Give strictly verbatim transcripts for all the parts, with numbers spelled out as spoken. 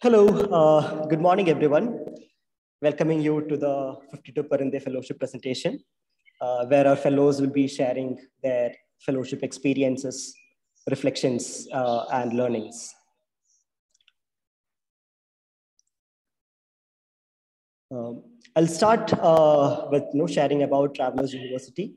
Hello, uh, good morning, everyone. Welcoming you to the fifty-two Parinde Fellowship presentation, uh, where our fellows will be sharing their fellowship experiences, reflections, uh, and learnings. Um, I'll start uh, with you know, sharing about Travelers University.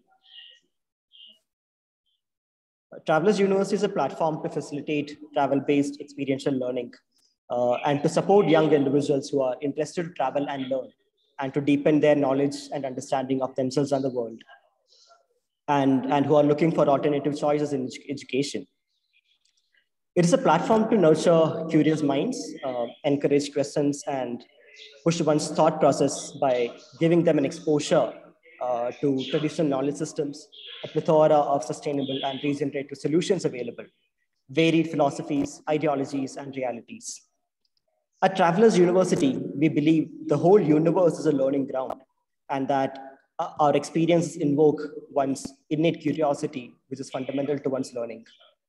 Travelers University is a platform to facilitate travel-based experiential learning uh, and to support young individuals who are interested to travel and learn and to deepen their knowledge and understanding of themselves and the world, and, and who are looking for alternative choices in education. It is a platform to nurture curious minds, uh, encourage questions, and push one's thought process by giving them an exposure uh, to traditional knowledge systems, a plethora of sustainable and regenerative solutions available, varied philosophies, ideologies, and realities. At Travelers University, we believe the whole universe is a learning ground and that uh, our experiences invoke one's innate curiosity, which is fundamental to one's learning.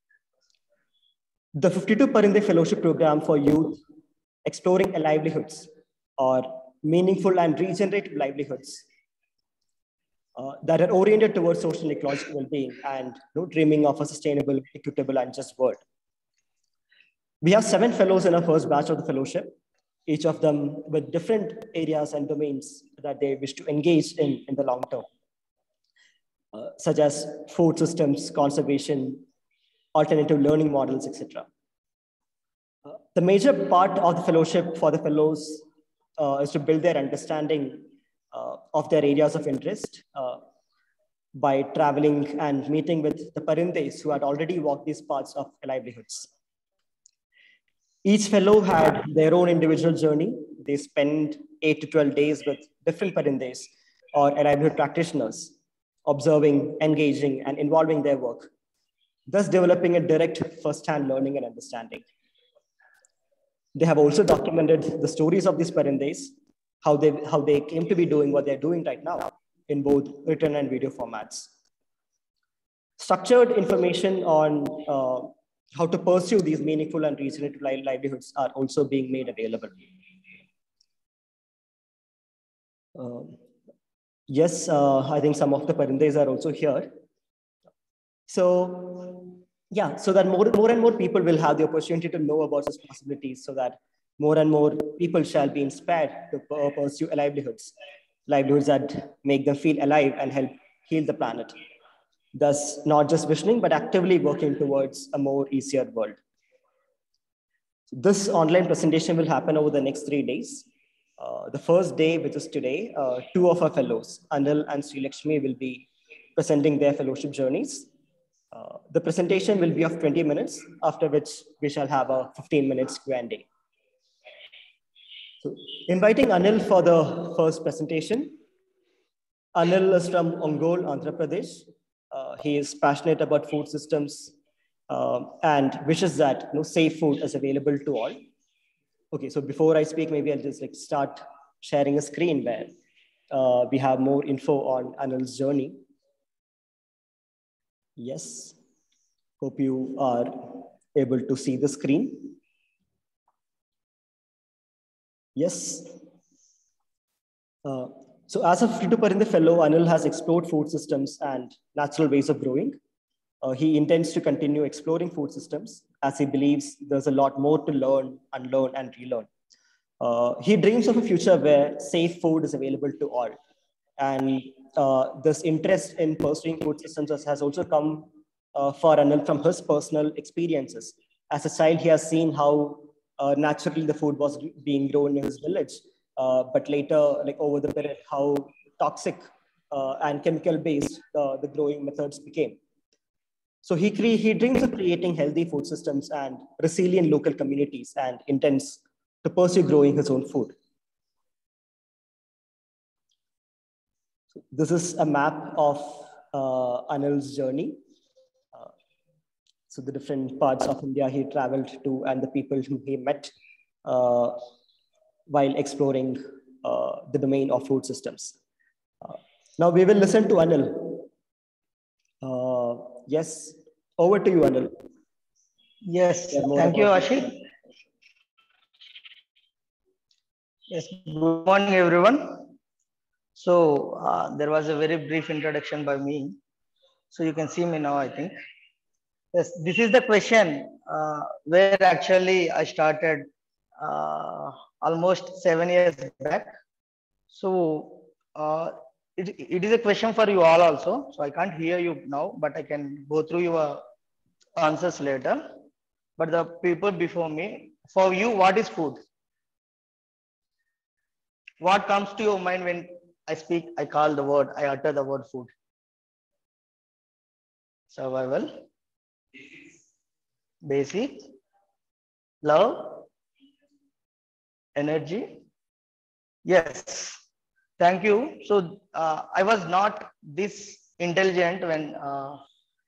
The fifty-two Parinde Fellowship Program for Youth Exploring Livelihoods, or meaningful and regenerative livelihoods uh, that are oriented towards social and ecological well-being and you know, dreaming of a sustainable, equitable, and just world. We have seven fellows in our first batch of the fellowship, each of them with different areas and domains that they wish to engage in in the long term, uh, such as food systems, conservation, alternative learning models, et cetera. Uh, the major part of the fellowship for the fellows uh, is to build their understanding uh, of their areas of interest uh, by traveling and meeting with the Parindes who had already walked these paths of livelihoods. Each fellow had their own individual journey. They spent eight to twelve days with different Parindes or livelihood practitioners, observing, engaging, and involving their work, thus developing a direct first-hand learning and understanding. They have also documented the stories of these Parindes, how they, how they came to be doing what they're doing right now in both written and video formats. Structured information on uh, how to pursue these meaningful and regenerative livelihoods are also being made available. Uh, yes, uh, I think some of the Parindes are also here. So yeah, so that more, more and more people will have the opportunity to know about such possibilities so that more and more people shall be inspired to pursue livelihoods, livelihoods that make them feel alive and help heal the planet. Thus, not just visioning, but actively working towards a more easier world. This online presentation will happen over the next three days. Uh, the first day, which is today, uh, two of our fellows, Anil and Sri Lakshmi, will be presenting their fellowship journeys. Uh, the presentation will be of twenty minutes, after which we shall have a fifteen minutes Q and A. So, inviting Anil for the first presentation. Anil is from Ongole, Andhra Pradesh. Uh, he is passionate about food systems uh, and wishes that you know, safe food is available to all. Okay, so before I speak, maybe I'll just like start sharing a screen where uh, we have more info on Anil's journey. Yes, hope you are able to see the screen. Yes. Uh, so as a fifty-two Parinde fellow, Anil has explored food systems and natural ways of growing. Uh, he intends to continue exploring food systems as he believes there's a lot more to learn, unlearn, and relearn. Uh, he dreams of a future where safe food is available to all. And uh, this interest in pursuing food systems has also come uh, for Anil from his personal experiences. As a child, he has seen how uh, naturally the food was being grown in his village. Uh, but later, like over the period, how toxic uh, and chemical-based uh, the growing methods became. So he, he dreams of creating healthy food systems and resilient local communities and intends to pursue growing his own food. So this is a map of uh, Anil's journey. Uh, so the different parts of India he traveled to and the people whom he met uh, while exploring uh, the domain of food systems. Uh, now we will listen to Anil. Uh, yes, over to you, Anil. Yes, thank you, Ashik. Yes, good morning, everyone. So uh, there was a very brief introduction by me. So you can see me now, I think. Yes, this is the question uh, where actually I started uh, almost seven years back. So uh, it, it is a question for you all also. So I can't hear you now, but I can go through your answers later. But the people before me, for you, what is food? What comes to your mind when I speak, I call the word, I utter the word food? Survival, basic, love, energy. Yes, thank you. So uh, I was not this intelligent when uh,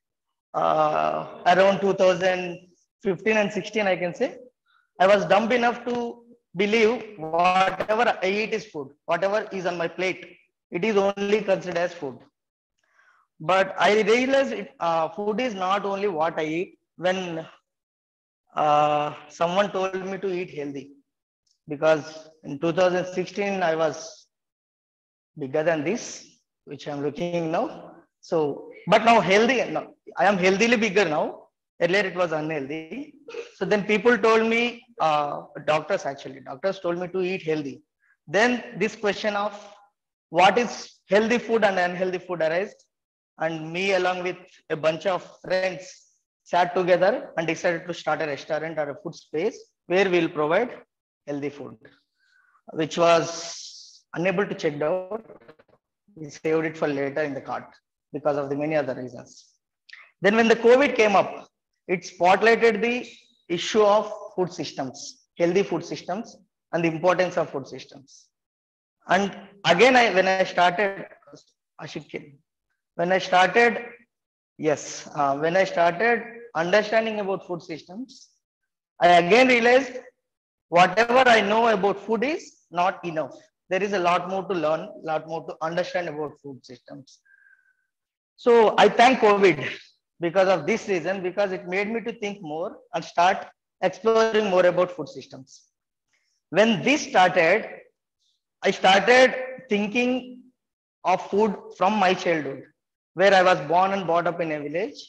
uh, around two thousand fifteen and sixteen, I can say. I was dumb enough to believe whatever I eat is food, whatever is on my plate, it is only considered as food. But I realized it, uh, food is not only what I eat. When uh, someone told me to eat healthy, because in two thousand sixteen I was bigger than this, which I'm looking now. So, but now healthy, no, I am healthily bigger now. Earlier it was unhealthy. So then people told me, uh, doctors actually, doctors told me to eat healthy. Then this question of what is healthy food and unhealthy food arose, and me along with a bunch of friends sat together and decided to start a restaurant or a food space where we'll provide healthy food, which was unable to check out. We saved it for later in the cart because of the many other reasons. Then when the COVID came up, it spotlighted the issue of food systems, healthy food systems, and the importance of food systems. And again, I when I started, Ashik, when I started, yes, uh, when I started understanding about food systems, I again realized whatever I know about food is not enough. There is a lot more to learn, a lot more to understand about food systems. So I thank COVID because of this reason, because it made me to think more and start exploring more about food systems. When this started, I started thinking of food from my childhood, where I was born and brought up in a village.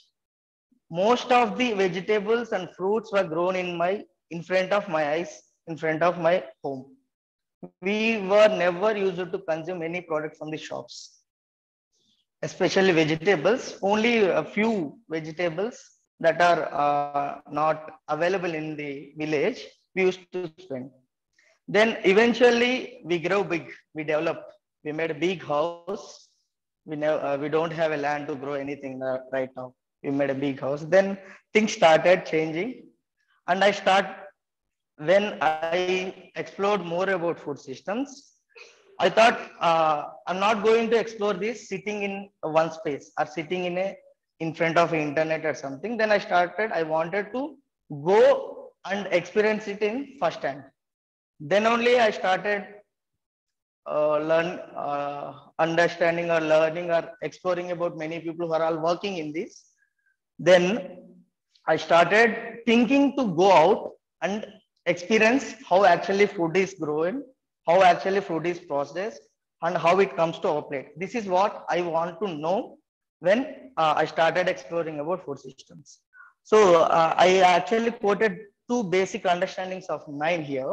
Most of the vegetables and fruits were grown in my in front of my eyes, in front of my home. We were never used to consume any product from the shops, especially vegetables. Only a few vegetables that are uh, not available in the village we used to spend. Then eventually we grow big, we develop, we made a big house. We know uh, we don't have a land to grow anything uh, right now. We made a big house. Then things started changing, and I start when I explored more about food systems. I thought uh, I'm not going to explore this sitting in one space or sitting in a in front of internet or something. Then I started. I wanted to go and experience it in first hand. Then only I started uh, learn, uh, understanding or learning or exploring about many people who are all working in this. Then I started thinking to go out and experience how actually food is grown, how actually food is processed, and how it comes to our plate. This is what I want to know when uh, I started exploring about food systems. So uh, I actually quoted two basic understandings of mine here.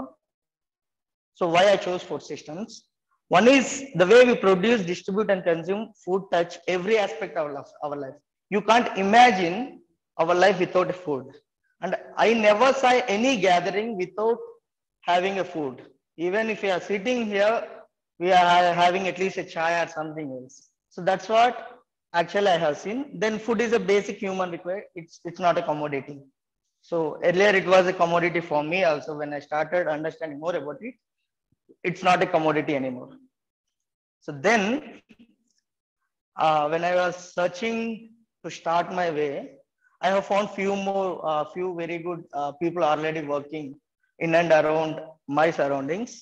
So why I chose food systems? One is the way we produce, distribute, and consume food touch every aspect of our life. You can't imagine our life without food. And I never saw any gathering without having a food. Even if we are sitting here, we are having at least a chai or something else. So that's what actually I have seen. Then food is a basic human requirement. It's, it's not a commodity. So earlier it was a commodity for me also. When I started understanding more about it, it's not a commodity anymore. So then uh, when I was searching to start my way, I have found few more, uh, few very good uh, people already working in and around my surroundings.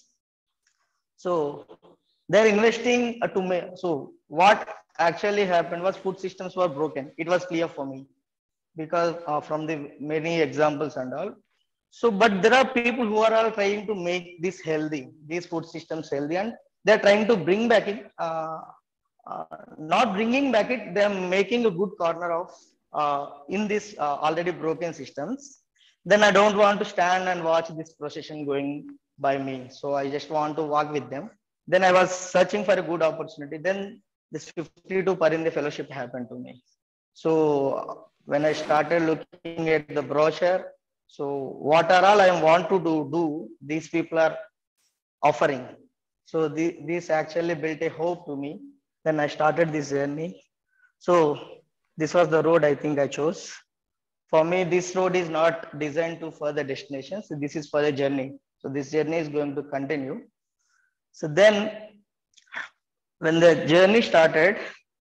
So they're investing uh, to me. So what actually happened was food systems were broken. It was clear for me because uh, from the many examples and all. So, but there are people who are all trying to make this healthy, these food systems healthy, and they're trying to bring back it. Uh, uh, not bringing back it, they're making a good corner of uh, in this uh, already broken systems. Then I don't want to stand and watch this procession going by me. So I just want to walk with them. Then I was searching for a good opportunity. Then this fifty-two Parinde fellowship happened to me. So when I started looking at the brochure, so what are all I want to do, do these people are offering. So the, this actually built a hope to me. Then I started this journey. So this was the road I think I chose. For me, this road is not designed to further destinations. So this is for the journey. So this journey is going to continue. So then when the journey started,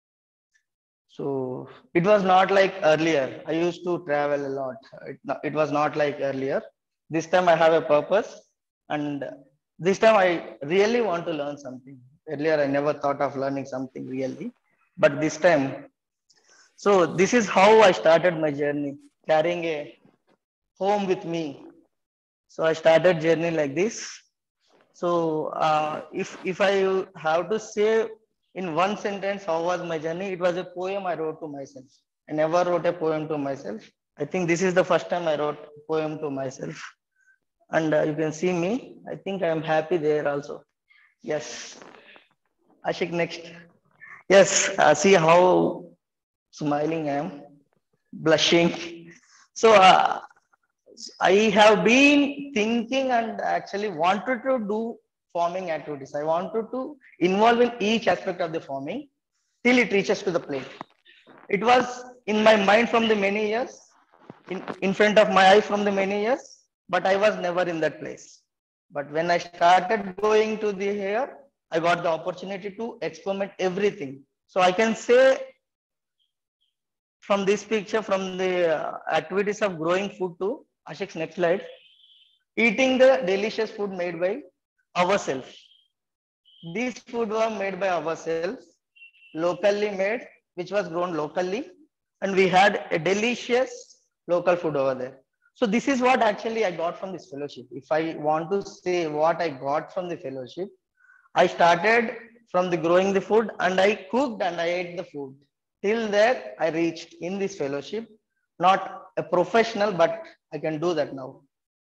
so it was not like earlier. I used to travel a lot. It, it was not like earlier. This time I have a purpose, and this time I really want to learn something. Earlier I never thought of learning something really, but this time. So this is how I started my journey, carrying a home with me. So I started journey like this. So uh, if if I have to say in one sentence how was my journey, it was a poem I wrote to myself. I never wrote a poem to myself. I think this is the first time I wrote a poem to myself. And uh, you can see me. I think I am happy there also. Yes. Ashik, next. Yes, uh, see how smiling I am, blushing. So uh, I have been thinking and actually wanted to do farming activities. I wanted to involve in each aspect of the farming till it reaches to the plate. It was in my mind from the many years, in, in front of my eyes from the many years, but I was never in that place. But when I started going to the here, I got the opportunity to experiment everything. So I can say from this picture, from the uh, activities of growing food to Ashik's next slide, eating the delicious food made by ourselves. These food were made by ourselves, locally made, which was grown locally, and we had a delicious local food over there. So this is what actually I got from this fellowship. If I want to say what I got from the fellowship, I started from the growing the food and I cooked and I ate the food. Till there, I reached in this fellowship, not a professional, but I can do that now.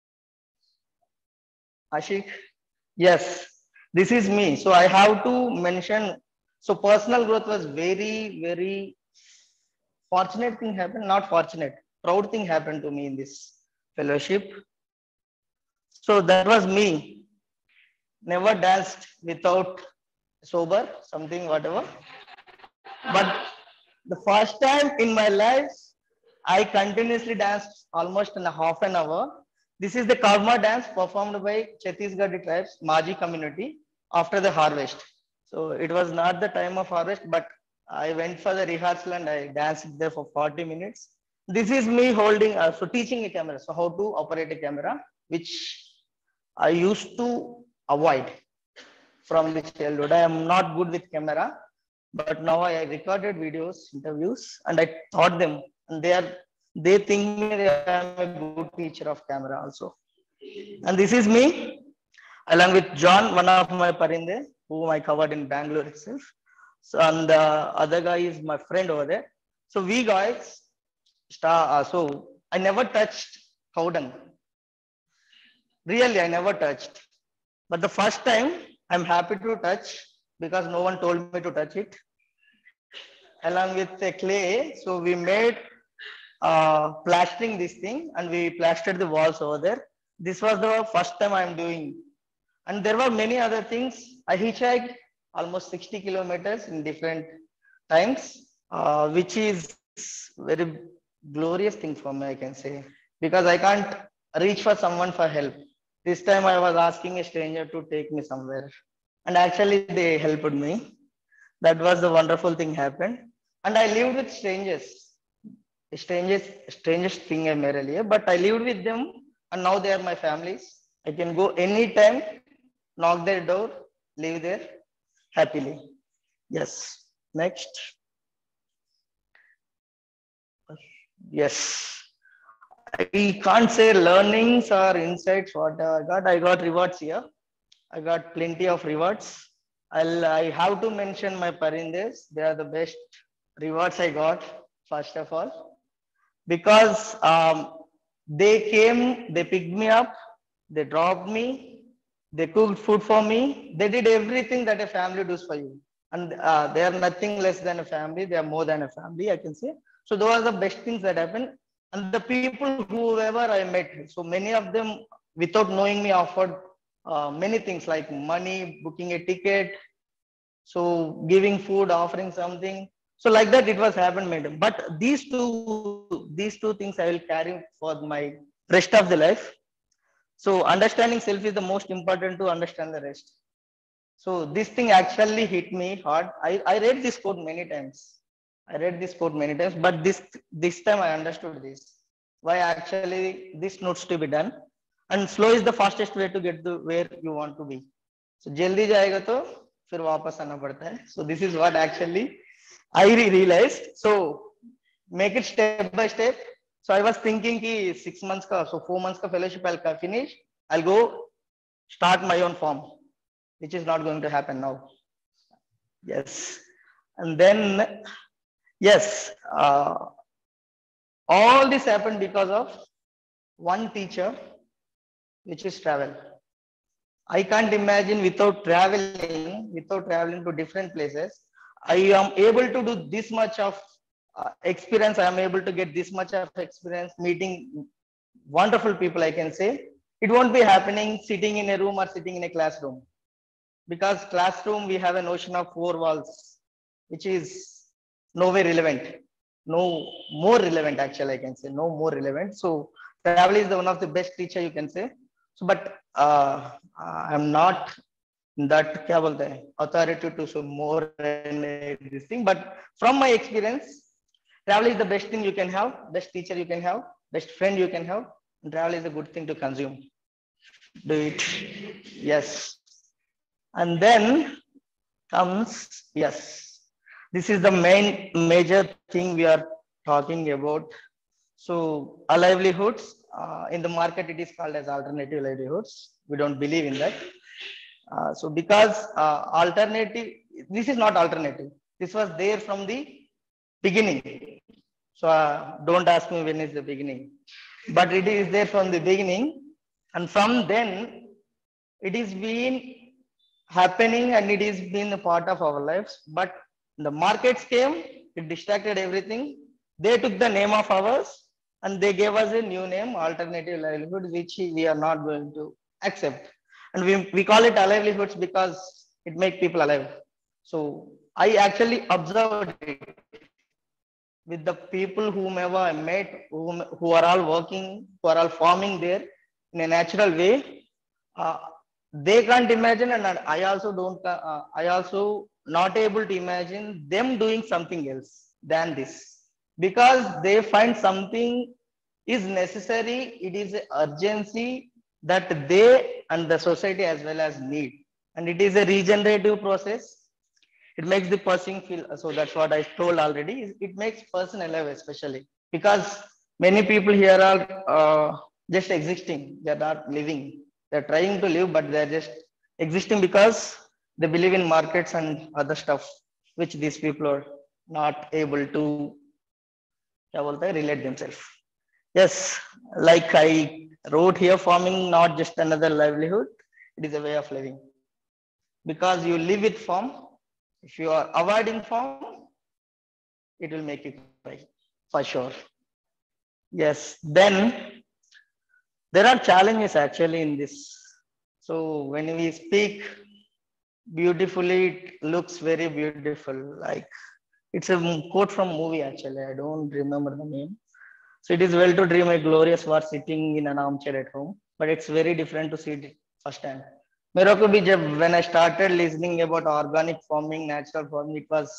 Ashik, yes, this is me. So I have to mention, so personal growth was very, very fortunate thing happened, not fortunate, proud thing happened to me in this fellowship. So that was me. Never danced without sober, something, whatever. But the first time in my life, I continuously danced almost in a half an hour. This is the Karma dance performed by Chhattisgarh tribes, Maji community after the harvest. So it was not the time of harvest, but I went for the rehearsal and I danced there for forty minutes. This is me holding, uh, so teaching a camera. So how to operate a camera, which I used to avoid from the childhood. I am not good with camera, but now I recorded videos, interviews, and I taught them, and they are they think me that I am a good teacher of camera also. And this is me, along with John, one of my parinde, whom I covered in Bangalore itself. So, and the other guy is my friend over there. So we guys, star. Uh, so I never touched cow dung. Really, I never touched. But the first time, I'm happy to touch because no one told me to touch it. Along with the clay, so we made uh, plastering this thing and we plastered the walls over there. This was the first time I'm doing. And there were many other things. I hitchhiked almost sixty kilometers in different times, uh, which is very glorious thing for me, I can say, because I can't reach for someone for help. This time I was asking a stranger to take me somewhere, and actually they helped me. That was the wonderful thing happened. And I lived with strangers. Strangers, strangest thing I made earlier, but I lived with them, and now they are my families. I can go anytime, knock their door, live there happily. Yes. Next. Yes. I can't say learnings or insights what I got. I got rewards here. I got plenty of rewards. I'll, I have to mention my Parindes. They are the best rewards I got, first of all, because um, they came, they picked me up, they dropped me, they cooked food for me. They did everything that a family does for you. And uh, they are nothing less than a family. They are more than a family, I can say. So those are the best things that happen. And the people, whoever I met, so many of them, without knowing me, offered uh, many things like money, booking a ticket, so giving food, offering something. So like that, it was happened, madam. But these two, these two things I will carry for my rest of the life. So understanding self is the most important to understand the rest. So this thing actually hit me hard. I, I read this quote many times. I read this quote many times, but this this time I understood this. Why actually this needs to be done. And slow is the fastest way to get to where you want to be. So jaldi jayega to fir wapas aana padta hai. So this is what actually I realized. So make it step by step. So I was thinking ki six months ka, so four months ka fellowship I'll finish. I'll go start my own farm, which is not going to happen now. Yes. And then, yes, uh, all this happened because of one teacher, which is travel. I can't imagine without traveling, without traveling to different places, I am able to do this much of uh, experience. I am able to get this much of experience, meeting wonderful people, I can say. It won't be happening sitting in a room or sitting in a classroom. Because classroom, we have a notion of four walls, which is no way relevant. No more relevant, actually, I can say. No more relevant. So travel is the one of the best teacher you can say. So, but uh, I'm not that authority to show more this thing. But from my experience, travel is the best thing you can have, best teacher you can have, best friend you can have. And travel is a good thing to consume. Do it. Yes. And then comes, yes, this is the main major thing we are talking about. So our livelihoods, uh, in the market, it is called as alternative livelihoods. We don't believe in that. Uh, so because uh, alternative, this is not alternative. This was there from the beginning. So uh, don't ask me when is the beginning, but it is there from the beginning. And from then, it is been happening and it is been a part of our lives. But the markets came, it distracted everything. They took the name of ours and they gave us a new name, alternative livelihood, which we are not going to accept. And we, we call it livelihoods because it makes people alive. So I actually observed it with the people whomever I met, whom, who are all working, who are all farming there in a natural way. Uh, they can't imagine, and I also don't, uh, I also not able to imagine them doing something else than this, because they find something is necessary. It is an urgency that they and the society as well as need. And it is a regenerative process. It makes the person feel, so that's what I told already. It makes person alive, especially because many people here are uh, just existing. They're not living. They're trying to live, but they're just existing because they believe in markets and other stuff, which these people are not able to relate themselves. Yes, like I wrote here, farming not just another livelihood, it is a way of living. Because you live with farm, if you are avoiding farm, it will make you cry, for sure. Yes, then there are challenges actually in this. So when we speak beautifully, it looks very beautiful. Like it's a quote from movie actually. I don't remember the name. So it is well to dream a glorious war sitting in an armchair at home, but it's very different to see it firsthand. मेरे को भी जब when I started listening about organic farming, natural farming, it was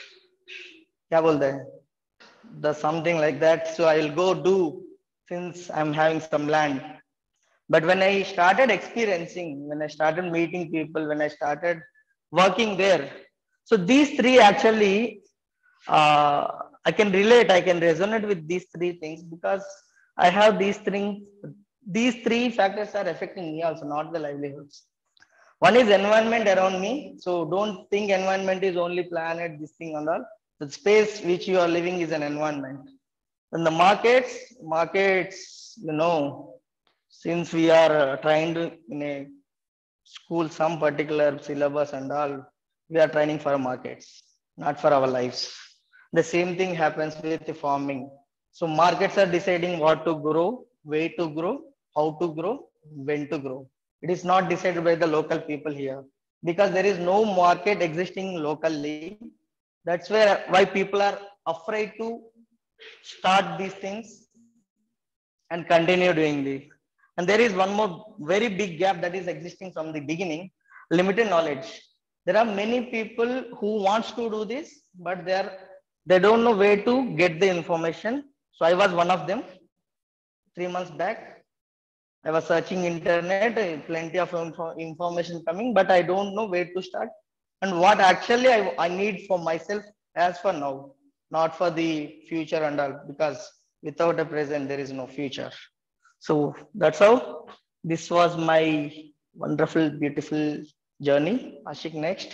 क्या बोलते हैं the something like that. So I will go do since I'm having some land. But when I started experiencing, when I started meeting people, when I started working there, so these three actually, uh, I can relate, I can resonate with these three things because I have these three, these three factors are affecting me also, not the livelihoods. One is environment around me. So don't think environment is only planet, this thing and all. The space which you are living is an environment. And the markets, markets, you know, since we are uh, trying to in a school, some particular syllabus and all, we are training for markets, not for our lives. The same thing happens with the farming. So markets are deciding what to grow, way to grow, how to grow, when to grow. It is not decided by the local people here because there is no market existing locally. That's where why people are afraid to start these things and continue doing this. And there is one more very big gap that is existing from the beginning, limited knowledge. There are many people who wants to do this, but they are they don't know where to get the information. So I was one of them. Three months back, I was searching internet, plenty of info information coming, but I don't know where to start and what actually I, I need for myself as for now, not for the future and all, because without a present, there is no future. So that's how this was my wonderful, beautiful journey. Ashik, next.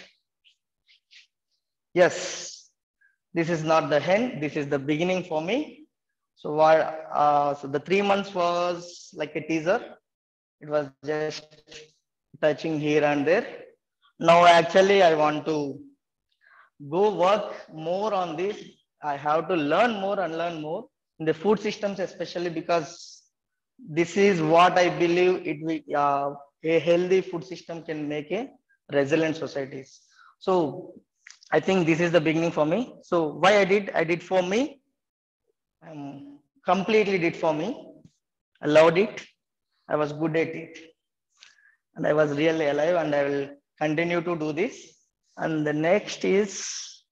Yes, this is not the end. This is the beginning for me. So what? Uh, so the three months was like a teaser. It was just touching here and there. Now, actually, I want to go work more on this. I have to learn more and learn more in the food systems, especially because this is what I believe it will, uh, a healthy food system can make a resilient societies. So I think this is the beginning for me. So why I did, I did for me. Um, completely did for me. I loved it. I was good at it. And I was really alive and I will continue to do this. And the next is,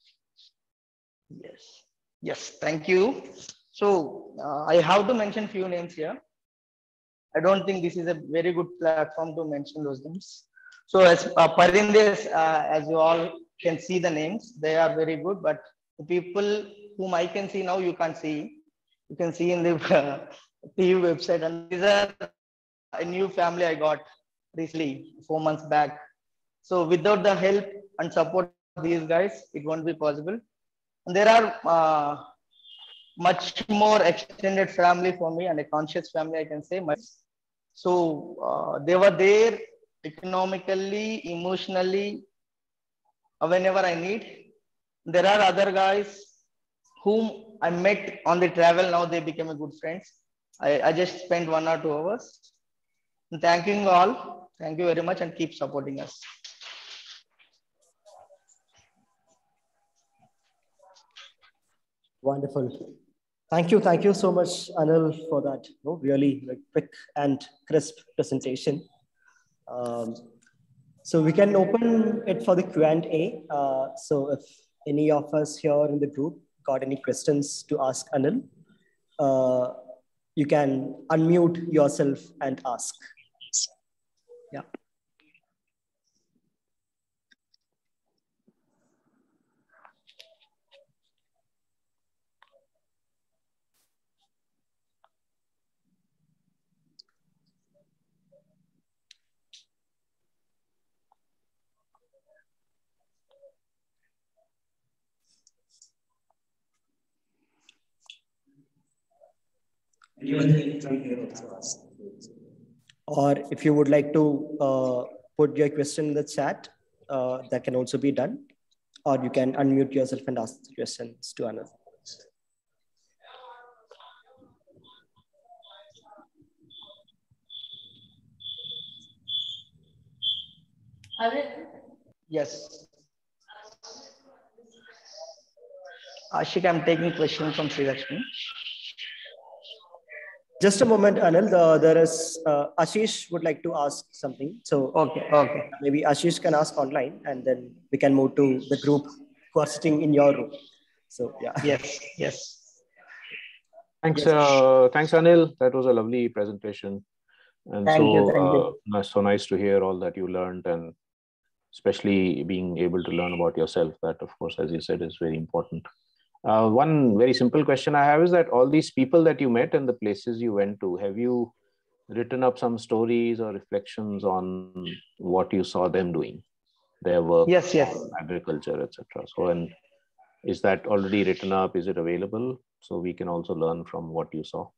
yes, yes, thank you. So uh, I have to mention few names here. I don't think this is a very good platform to mention those names. So as uh, Parindes, uh, as you all can see the names, they are very good, but the people whom I can see now, you can't see. You can see in the uh, T V website, and these are a new family I got recently, four months back. So without the help and support of these guys, it won't be possible. And there are uh, much more extended family for me and a conscious family, I can say. So uh, they were there economically, emotionally, whenever I need. There are other guys whom I met on the travel. Now they became a good friends. I, I just spent one or two hours. And thank you all. Thank you very much and keep supporting us. Wonderful. Thank you. Thank you so much, Anil, for that you know, really like, quick and crisp presentation. Um, so we can open it for the Q and A. Uh, so if any of us here in the group got any questions to ask Anil, uh, you can unmute yourself and ask. Yeah. Or if you would like to uh, put your question in the chat, uh, that can also be done. Or you can unmute yourself and ask the questions to Anil. Yes. Ashik, I'm taking question from Sri Lakshmi. Just a moment, Anil. Uh, there is uh, Ashish would like to ask something. So okay, okay. Maybe Ashish can ask online, and then we can move to the group who are sitting in your room. So yeah. Yes, yes. Thanks, yes. uh, thanks, Anil. That was a lovely presentation, and thank so you, thank uh, so nice to hear all that you learned, and especially being able to learn about yourself. That, of course, as you said, is very important. Uh, one very simple question I have is that all these people that you met and the places you went to, have you written up some stories or reflections on what you saw them doing, their work, Yes, yes. agriculture, et cetera? So, and is that already written up? Is it available? So we can also learn from what you saw.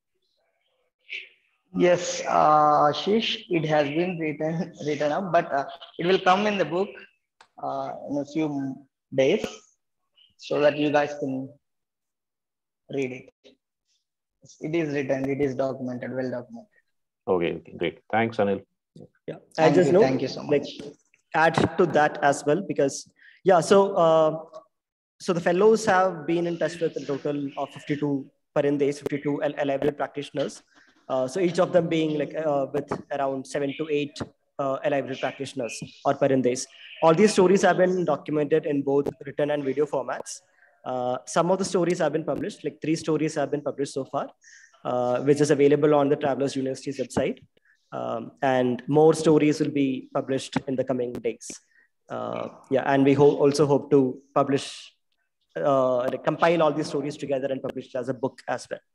Yes, uh, Ashish, it has been written written up, but uh, it will come in the book uh, in a few days, so that you guys can read it. It is written, it is documented, well documented. Okay, okay, great. Thanks, Anil. Yeah, I Thank just you, know, thank you so like, much. add to that as well, because yeah, so uh, so the fellows have been in touch with a total of fifty-two Parindes, fifty-two Alive practitioners. Uh, so each of them being like uh, with around seven to eight uh, Alive practitioners or Parindes. All these stories have been documented in both written and video formats. Uh, some of the stories have been published, like three stories have been published so far, uh, which is available on the Travelers University's website. Um, and more stories will be published in the coming days. Uh, yeah, and we ho also hope to publish, uh, compile all these stories together and publish it as a book as well.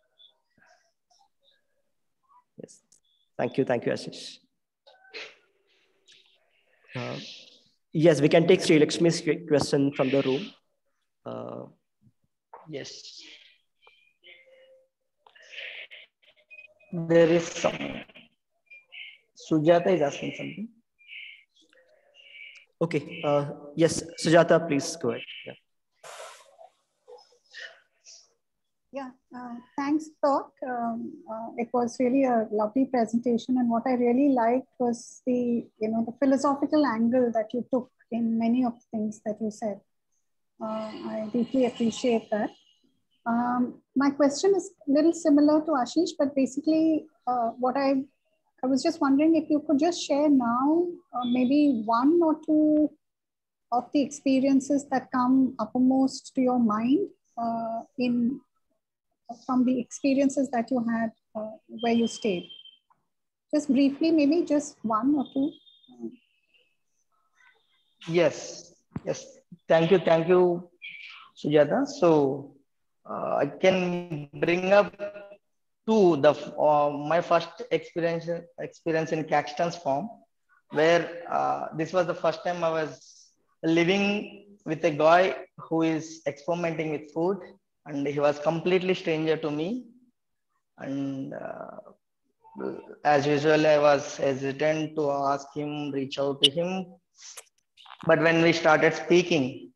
Yes, thank you, thank you, Ashish. Uh, yes, we can take Sri Lakshmi's question from the room. Uh, yes. There is some. Sujata is asking something. Okay. Uh, yes, Sujata, please go ahead. Yeah. Yeah, uh, thanks, Talk. Um, uh, it was really a lovely presentation, and what I really liked was the, you know, the philosophical angle that you took in many of the things that you said. Uh, I deeply appreciate that. Um, my question is a little similar to Ashish, but basically, uh, what I I was just wondering if you could just share now, uh, maybe one or two of the experiences that come uppermost to your mind uh, in from the experiences that you had uh, where you stayed. Just briefly, maybe just one or two. Yes, yes. Thank you, thank you, Sujata. So uh, I can bring up two. The uh, my first experience experience in Caxton's farm, where uh, this was the first time I was living with a guy who is experimenting with food, and he was completely stranger to me. And uh, as usual, I was hesitant to ask him, reach out to him. But when we started speaking,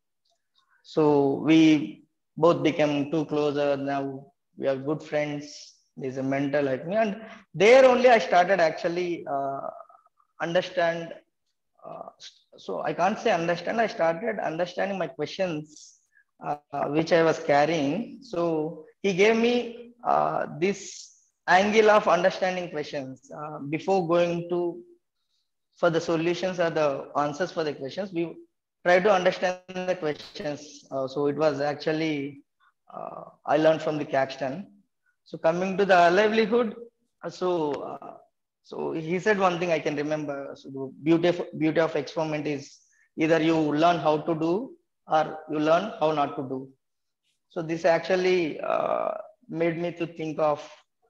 so we both became too closer. Now we are good friends. He's a mentor like me, and there only I started actually uh, understand. Uh, so I can't say understand. I started understanding my questions, uh, which I was carrying. So he gave me uh, this angle of understanding questions uh, before going to for the solutions or the answers for the questions. We try to understand the questions. Uh, so it was actually uh, I learned from the Caxton. So coming to the livelihood, uh, so uh, so he said one thing I can remember. So the beauty of, beauty of experiment is either you learn how to do or you learn how not to do. So this actually uh, made me to think of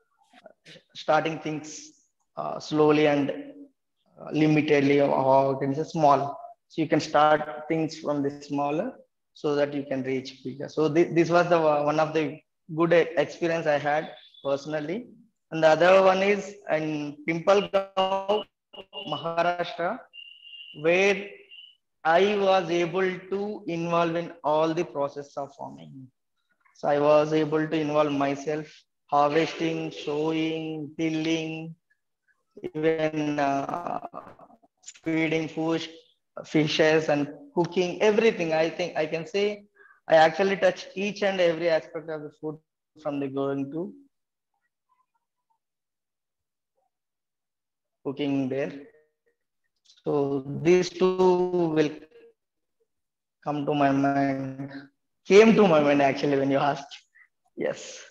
starting things uh, slowly and uh, limitedly, or can say small. So you can start things from the smaller so that you can reach bigger. So th this was the uh, one of the good experience I had personally. And the other one is in Pimpalgaon, Maharashtra, where I was able to involve in all the process of farming. So I was able to involve myself, harvesting, sowing, tilling, even uh, feeding fish, fishes and cooking, everything. I think I can say I actually touched each and every aspect of the food from the growing to cooking there. So these two will come to my mind, came to my mind actually when you asked. Yes.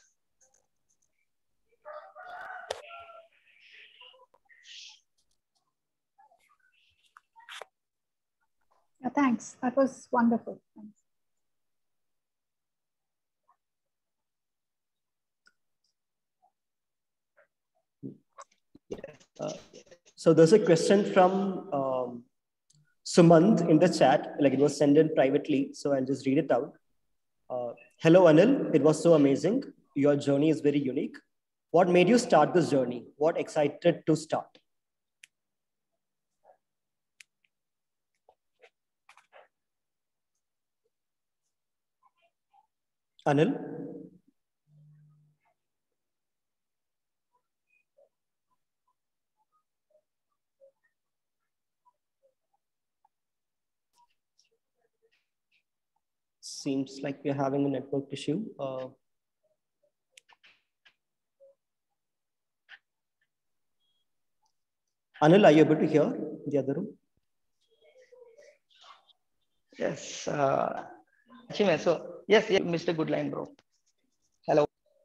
Yeah, thanks. That was wonderful. Thanks. Uh, so there's a question from um, Sumant in the chat, like it was sent in privately. So I'll just read it out. Uh, Hello, Anil. It was so amazing. Your journey is very unique. What made you start this journey? What excited to start? Anil? Seems like we're having a network issue. Uh, Anil, are you able to hear the other room? Yes. Uh, so, yes, yes, Mister Goodline, bro. Hello.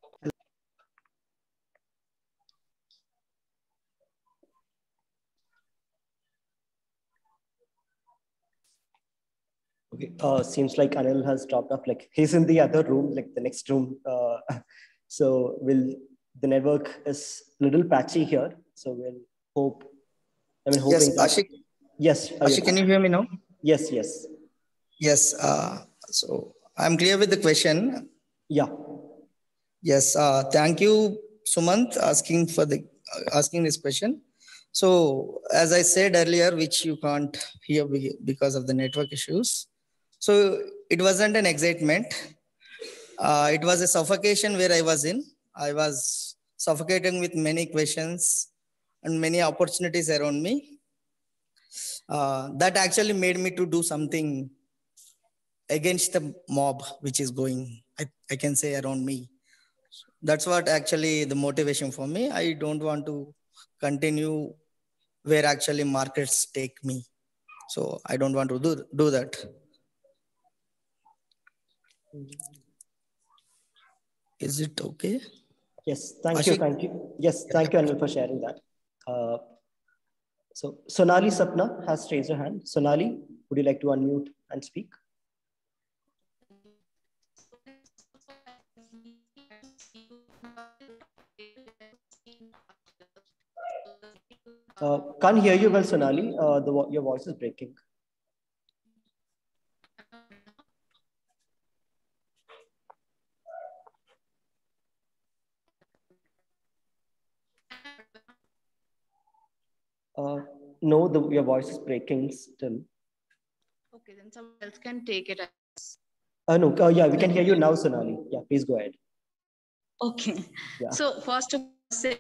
Okay. Uh, seems like Anil has dropped off. Like he's in the other room, like the next room. Uh, so we'll, the network is a little patchy here. So we'll hope, I mean, hoping Yes, that. Ashik. Yes. Ashik, can you hear me now? Yes, yes. Yes. Uh, so I'm clear with the question. Yeah. Yes. Uh, thank you, Sumant, asking for the uh, asking this question. So as I said earlier, which you can't hear because of the network issues. So it wasn't an excitement. Uh, it was a suffocation where I was in. I was suffocating with many questions and many opportunities around me. Uh, that actually made me to do something against the mob which is going, I, I can say, around me. That's what actually the motivation for me. I don't want to continue where actually markets take me. So I don't want to do, do that. Is it okay? Yes, thank Ashik? you, thank you. Yes, thank you, Anil, for sharing that. Uh, so Sonali Sapna has raised her hand. Sonali, would you like to unmute and speak? Uh, can't hear you well, Sonali. Uh, the, your voice is breaking. Uh, no, the, your voice is breaking still. Okay, then someone else can take it. Uh, no, uh, yeah, we can hear you now, Sonali. Yeah, please go ahead. Okay. Yeah. So first of all, say,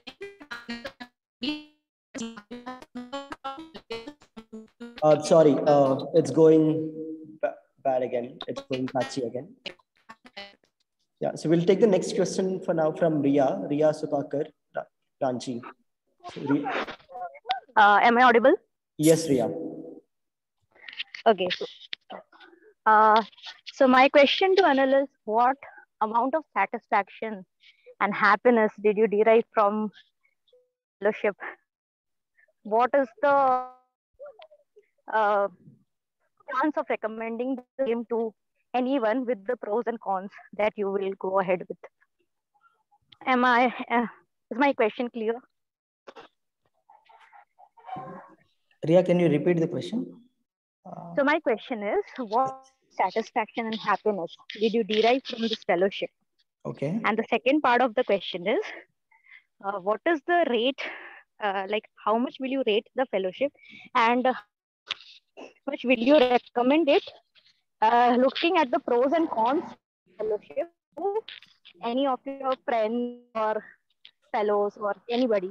uh, sorry, uh, it's going bad again. It's going patchy again. Yeah, so we'll take the next question for now from Ria, Ria Supakar, Ranchi. So, Ria. Uh, am I audible? Yes, Ria. Okay. Uh, so my question to Anil is, what amount of satisfaction and happiness did you derive from fellowship? What is the uh, chance of recommending the game to anyone with the pros and cons that you will go ahead with? Am I, uh, is my question clear? Ria, can you repeat the question? Uh, so my question is, what satisfaction and happiness did you derive from this fellowship? Okay. And the second part of the question is, uh, what is the rate, uh, like how much will you rate the fellowship, and uh, how much will you recommend it, uh, looking at the pros and cons of fellowship to any of your friends or fellows or anybody?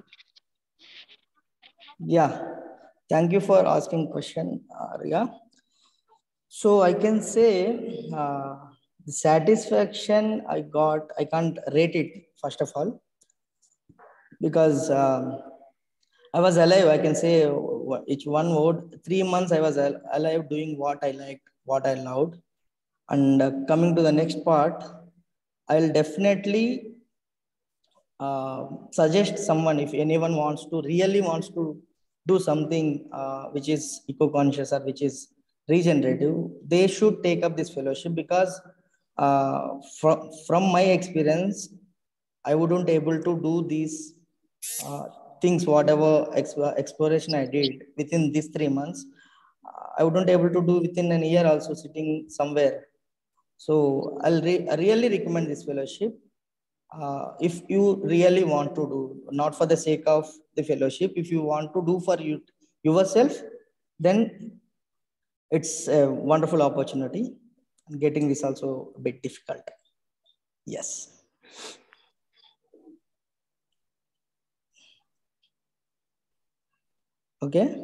Yeah, thank you for asking question, uh, Ria. So I can say uh, the satisfaction I got, I can't rate it first of all, because um, I was alive. I can say each one word. Three months I was alive, doing what I liked, what I loved. And uh, coming to the next part, I'll definitely uh, suggest someone, if anyone wants to, really wants to do something uh, which is eco-conscious or which is regenerative, they should take up this fellowship, because uh, from, from my experience, I wouldn't able to do these uh, things, whatever exp- exploration I did within these three months, I wouldn't able to do within an year also sitting somewhere. So I'll re- I really recommend this fellowship. Uh, if you really want to do, not for the sake of the fellowship, if you want to do for you yourself, then it's a wonderful opportunity. Getting this also a bit difficult. Yes. Okay.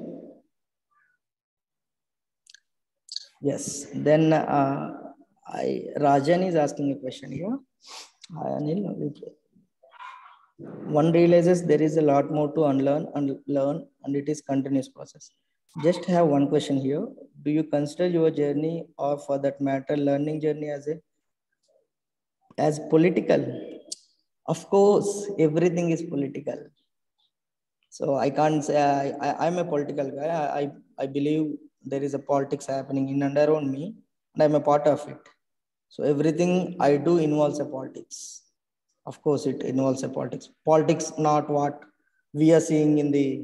Yes. Then uh, I Rajan is asking a question here. Hi, Anil. One realizes there is a lot more to unlearn and learn, and it is continuous process. Just have one question here. Do you consider your journey, or for that matter, learning journey, as a as political? Of course, everything is political. So I can't say I, I, I'm a political guy. I, I, I believe there is a politics happening in and around me, and I'm a part of it. So everything I do involves a politics. Of course, it involves a politics. Politics, not what we are seeing in the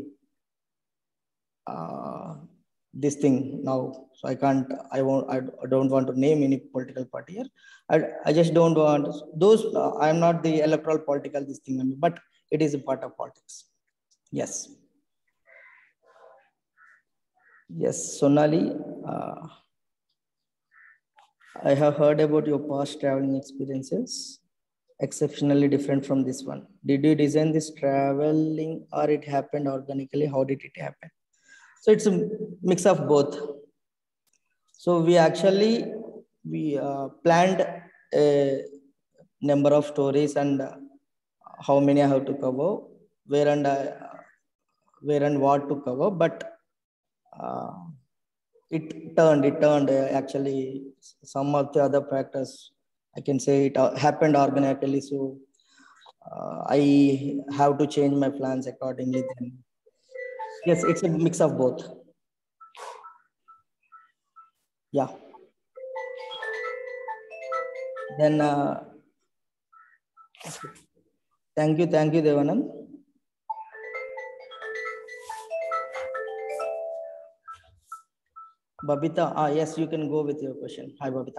uh, this thing now. So I can't. I won't. I don't want to name any political party here. I, I just don't want those. Uh, I'm not the electoral political this thing, but it is a part of politics. Yes. Yes, Sonali. Uh, I have heard about your past traveling experiences. Exceptionally different from this one. Did you design this traveling, or it happened organically? How did it happen? So it's a mix of both. So we actually we uh, planned a number of stories and uh, how many I have to cover, where and uh, where and what to cover, but uh, it turned it turned uh, actually some of the other factors. I can say it uh, happened organically. So uh, I have to change my plans accordingly. Then yes, it's a mix of both. Yeah. Then uh, thank you, thank you, Devanand. Babita, ah, yes, you can go with your question. Hi, Babita.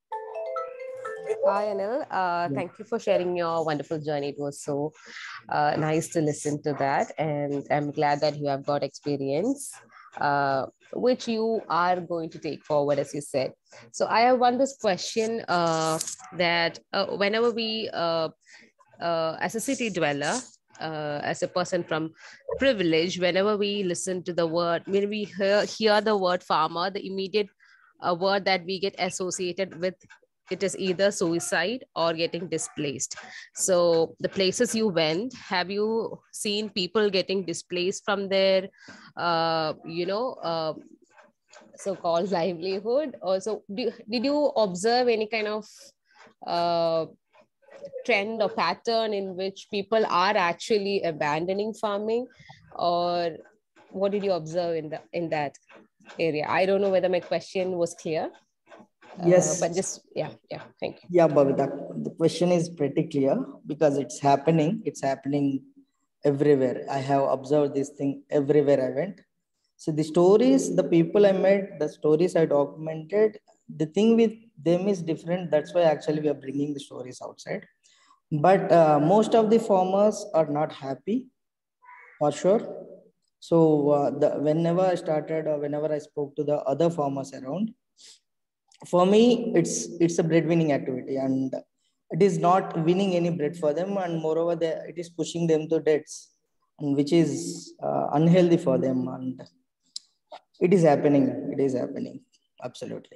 Hi, Anil. Uh, thank you for sharing your wonderful journey. It was so uh, nice to listen to that. And I'm glad that you have got experience, uh, which you are going to take forward, as you said. So I have one this question uh, that uh, whenever we, uh, uh, as a city dweller, uh, as a person from privilege, whenever we listen to the word, when we hear, hear the word farmer, the immediate uh, word that we get associated with it is either suicide or getting displaced. So the places you went, have you seen people getting displaced from their, uh, you know, uh, so-called livelihood? Also, do, did you observe any kind of uh, trend or pattern in which people are actually abandoning farming, or what did you observe in the in that area? I don't know whether my question was clear. Yes. Uh, but just, yeah, yeah, thank you. Yeah, Babita, the question is pretty clear because it's happening. It's happening everywhere. I have observed this thing everywhere I went. So the stories, the people I met, the stories I documented, the thing with them is different. That's why actually we are bringing the stories outside. But uh, most of the farmers are not happy, for sure. So uh, the, whenever I started or whenever I spoke to the other farmers around, for me, it's it's a breadwinning activity, and it is not winning any bread for them, and moreover, they, it is pushing them to debts, and which is uh, unhealthy for them, and it is happening. It is happening, absolutely.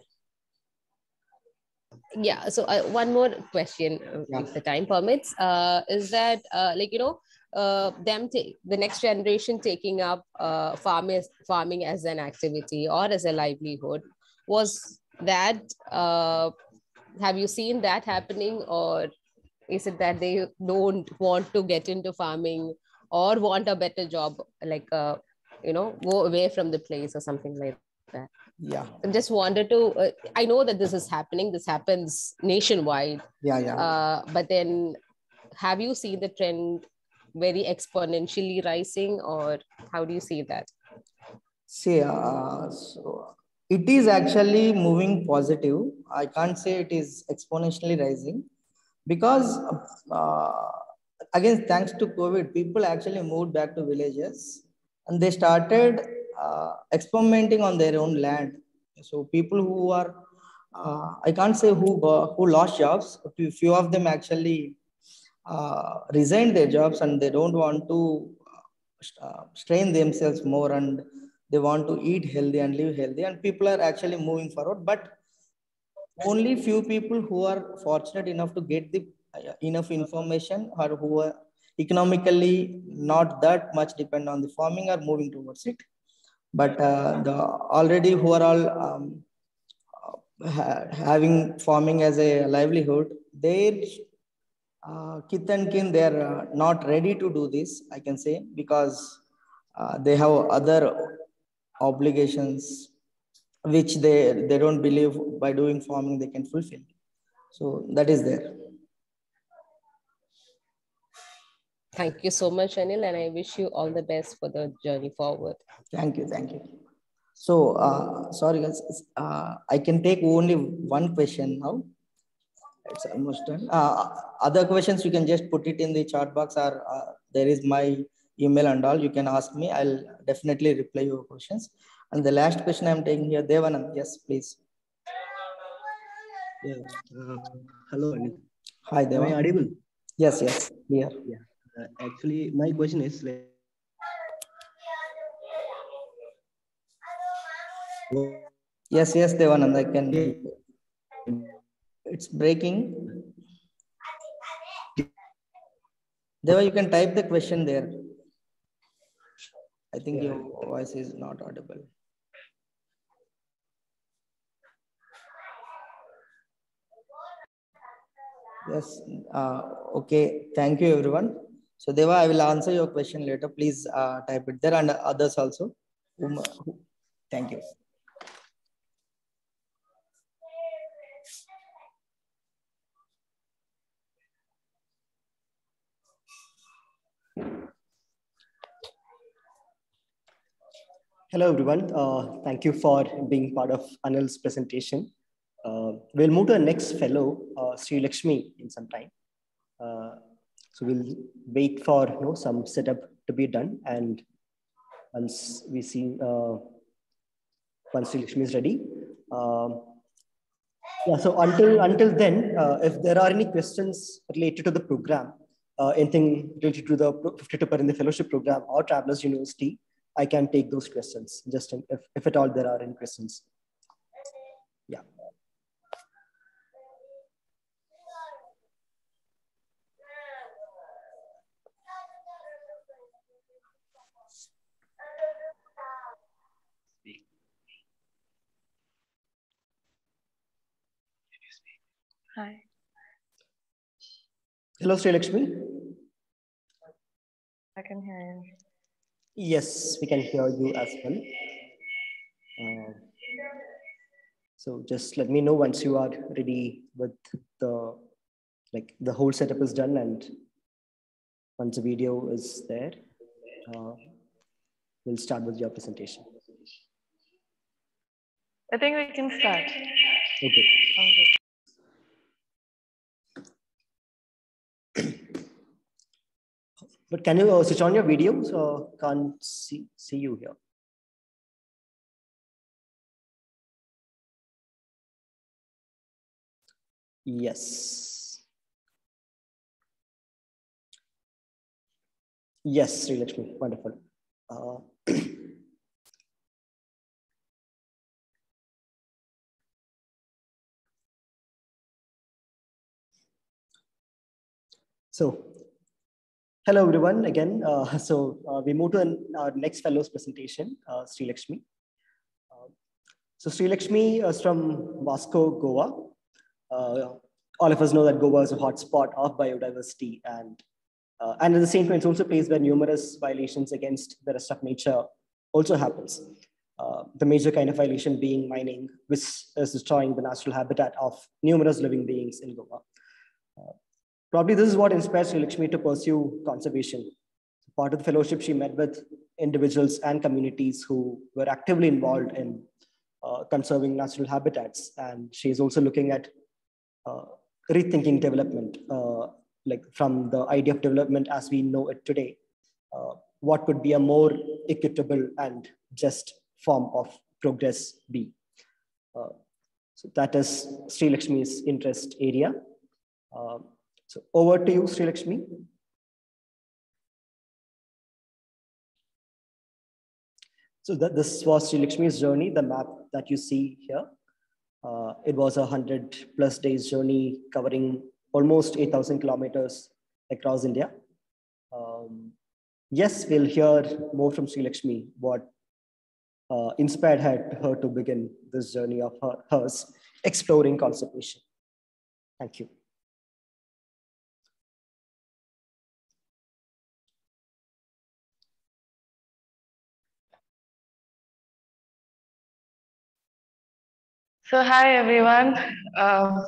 Yeah. So uh, one more question, uh, Yeah. if the time permits, uh, is that uh, like you know, uh, them take the next generation taking up uh, farming farming as an activity or as a livelihood, was that uh, have you seen that happening, or is it that they don't want to get into farming or want a better job, like uh, you know, go away from the place or something like that? Yeah. I just wanted to, uh, I know that this is happening, this happens nationwide. Yeah, yeah. Uh, but then have you seen the trend very exponentially rising, or how do you see that? See, uh, so it is actually moving positive. I can't say it is exponentially rising because, uh, again, thanks to COVID, people actually moved back to villages and they started uh, experimenting on their own land. So people who are, uh, I can't say who uh, who lost jobs, but few of them actually uh, resigned their jobs and they don't want to uh, strain themselves more, and they want to eat healthy and live healthy, and people are actually moving forward. But only few people who are fortunate enough to get the uh, enough information, or who are economically not that much depend on the farming, are moving towards it. But uh, the already who are all um, ha having farming as a livelihood, their uh, kith and kin, they are uh, not ready to do this, I can say, because uh, they have other obligations which they they don't believe by doing farming they can fulfill. So that is there. Thank you so much, Anil, and I wish you all the best for the journey forward. Thank you, thank you. So uh, sorry guys, uh, I can take only one question now. It's almost done. Uh, other questions you can just put it in the chat box, or uh, there is my email and all. You can ask me. I'll definitely reply your questions. And the last question I'm taking here, Devanand. Yes, please. Yeah. Uh, hello, Anil. Hi, Deva. Am I audible? Yes, yes, clear. Yeah. Uh, actually, my question is like. Yes, yes, Devanand, I can. It's breaking. Deva, you can type the question there. I think yeah. Your voice is not audible. Yes. Uh, okay. Thank you, everyone. So, Deva, I will answer your question later. Please uh, type it there, and others also. Thank you. Hello, everyone. Uh, thank you for being part of Anil's presentation. Uh, we'll move to the next fellow, uh, Sri Lakshmi, in some time. Uh, so we'll wait for you know, some setup to be done. And once we see, uh, once Sri Lakshmi is ready. Um, yeah, so until, until then, uh, if there are any questions related to the program, uh, anything related to the fifty-two Parinde Fellowship Program or Travelers University, I can take those questions, just in, if, if at all there are any questions. Yeah. Hi. Hello, Sri Lakshmi. I can hear you. Yes, we can hear you as well. Uh, so just let me know once you are ready with the, like the whole setup is done, and once the video is there, uh, we'll start with your presentation. I think we can start. Okay. Okay. But can you uh, switch on your video? So can't see, see you here. Yes. Yes, Sri Lakshmi, wonderful. Uh, so, hello everyone again. Uh, so uh, we move to an, our next fellow's presentation, uh, Sri Lakshmi. Uh, so Sri Lakshmi is from Vasco, Goa. Uh, all of us know that Goa is a hotspot of biodiversity, and uh, and at the same time, it's also a place where numerous violations against the rest of nature also happens. Uh, the major kind of violation being mining, which is destroying the natural habitat of numerous living beings in Goa. Uh, probably this is what inspires Sri Lakshmi to pursue conservation part of the fellowship, she met with individuals and communities who were actively involved in uh, conserving natural habitats. And she's also looking at uh, rethinking development, uh, like from the idea of development as we know it today. Uh, what could be a more equitable and just form of progress be? Uh, so that is Sri Lakshmi's interest area. Uh, so over to you, Sri Lakshmi. So that this was Sri Lakshmi's journey, the map that you see here. Uh, it was a hundred plus days journey covering almost eight thousand kilometers across India. Um, yes, we'll hear more from Sri Lakshmi, what uh, inspired her, her to begin this journey of her, hers, exploring conservation. Thank you. So hi everyone. Um,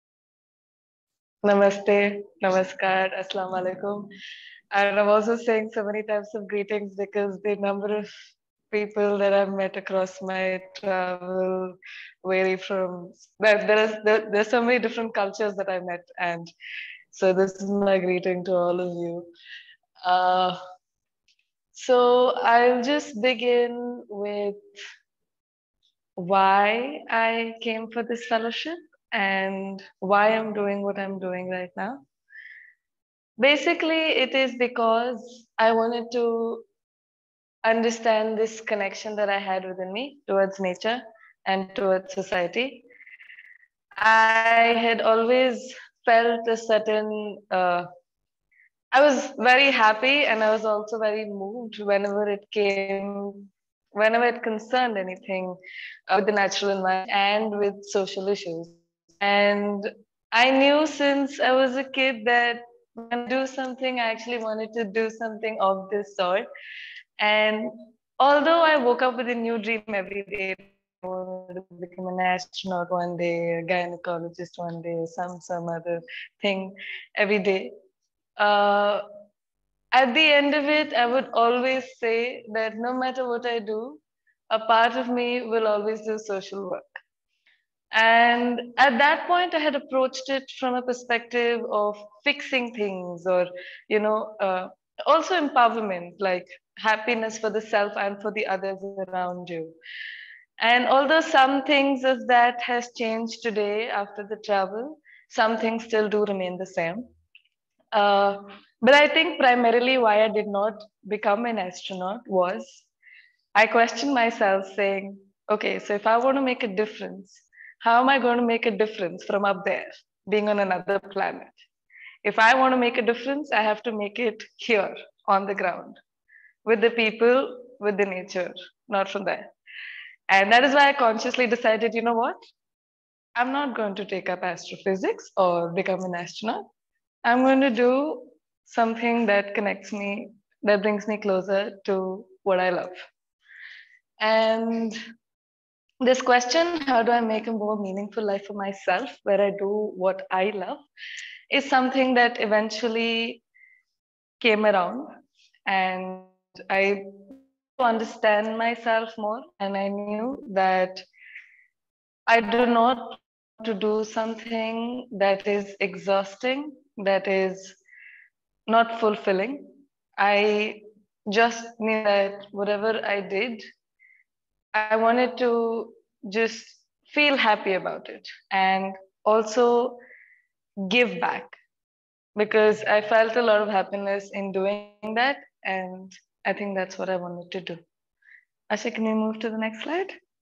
namaste, namaskar, assalamu alaikum. And I'm also saying so many types of greetings because the number of people that I've met across my travel vary from, there, there is, there, there's so many different cultures that I met. And so this is my greeting to all of you. Uh, so I'll just begin with why I came for this fellowship and why I'm doing what I'm doing right now. Basically, it is because I wanted to understand this connection that I had within me towards nature and towards society. I had always felt a certain, uh, I was very happy and I was also very moved whenever it came, whenever it concerned anything uh, with the natural environment and with social issues. And I knew since I was a kid that when I do something, I actually wanted to do something of this sort. And although I woke up with a new dream every day, I wanted to become an astronaut one day, a gynecologist one day, some some other thing every day. Uh, at the end of it, I would always say that no matter what I do, a part of me will always do social work. And at that point, I had approached it from a perspective of fixing things or, you know, uh, also empowerment, like happiness for the self and for the others around you. And although some things of that has changed today after the travel, some things still do remain the same. Uh, but I think primarily why I did not become an astronaut was I questioned myself saying, okay, so if I want to make a difference, how am I going to make a difference from up there, being on another planet? If I want to make a difference, I have to make it here on the ground with the people, with the nature, not from there. And that is why I consciously decided, you know what? I'm not going to take up astrophysics or become an astronaut. I'm going to do something that connects me, that brings me closer to what I love. And this question, how do I make a more meaningful life for myself, where I do what I love, is something that eventually came around. And I understand myself more. And I knew that I do not want to do something that is exhausting, that is not fulfilling. I just knew that whatever I did, I wanted to just feel happy about it and also give back because I felt a lot of happiness in doing that. And I think that's what I wanted to do. Asha, can you move to the next slide?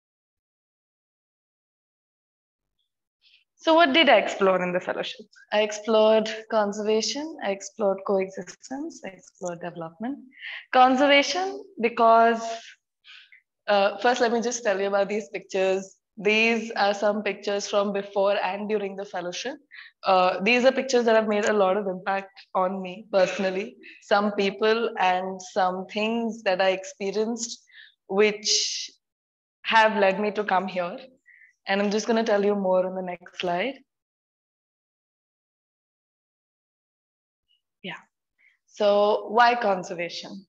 So what did I explore in the fellowship? I explored conservation, I explored coexistence, I explored development. Conservation because Uh, first, let me just tell you about these pictures. These are some pictures from before and during the fellowship. Uh, these are pictures that have made a lot of impact on me personally. Some people and some things that I experienced, which have led me to come here. And I'm just going to tell you more on the next slide. Yeah. So why conservation?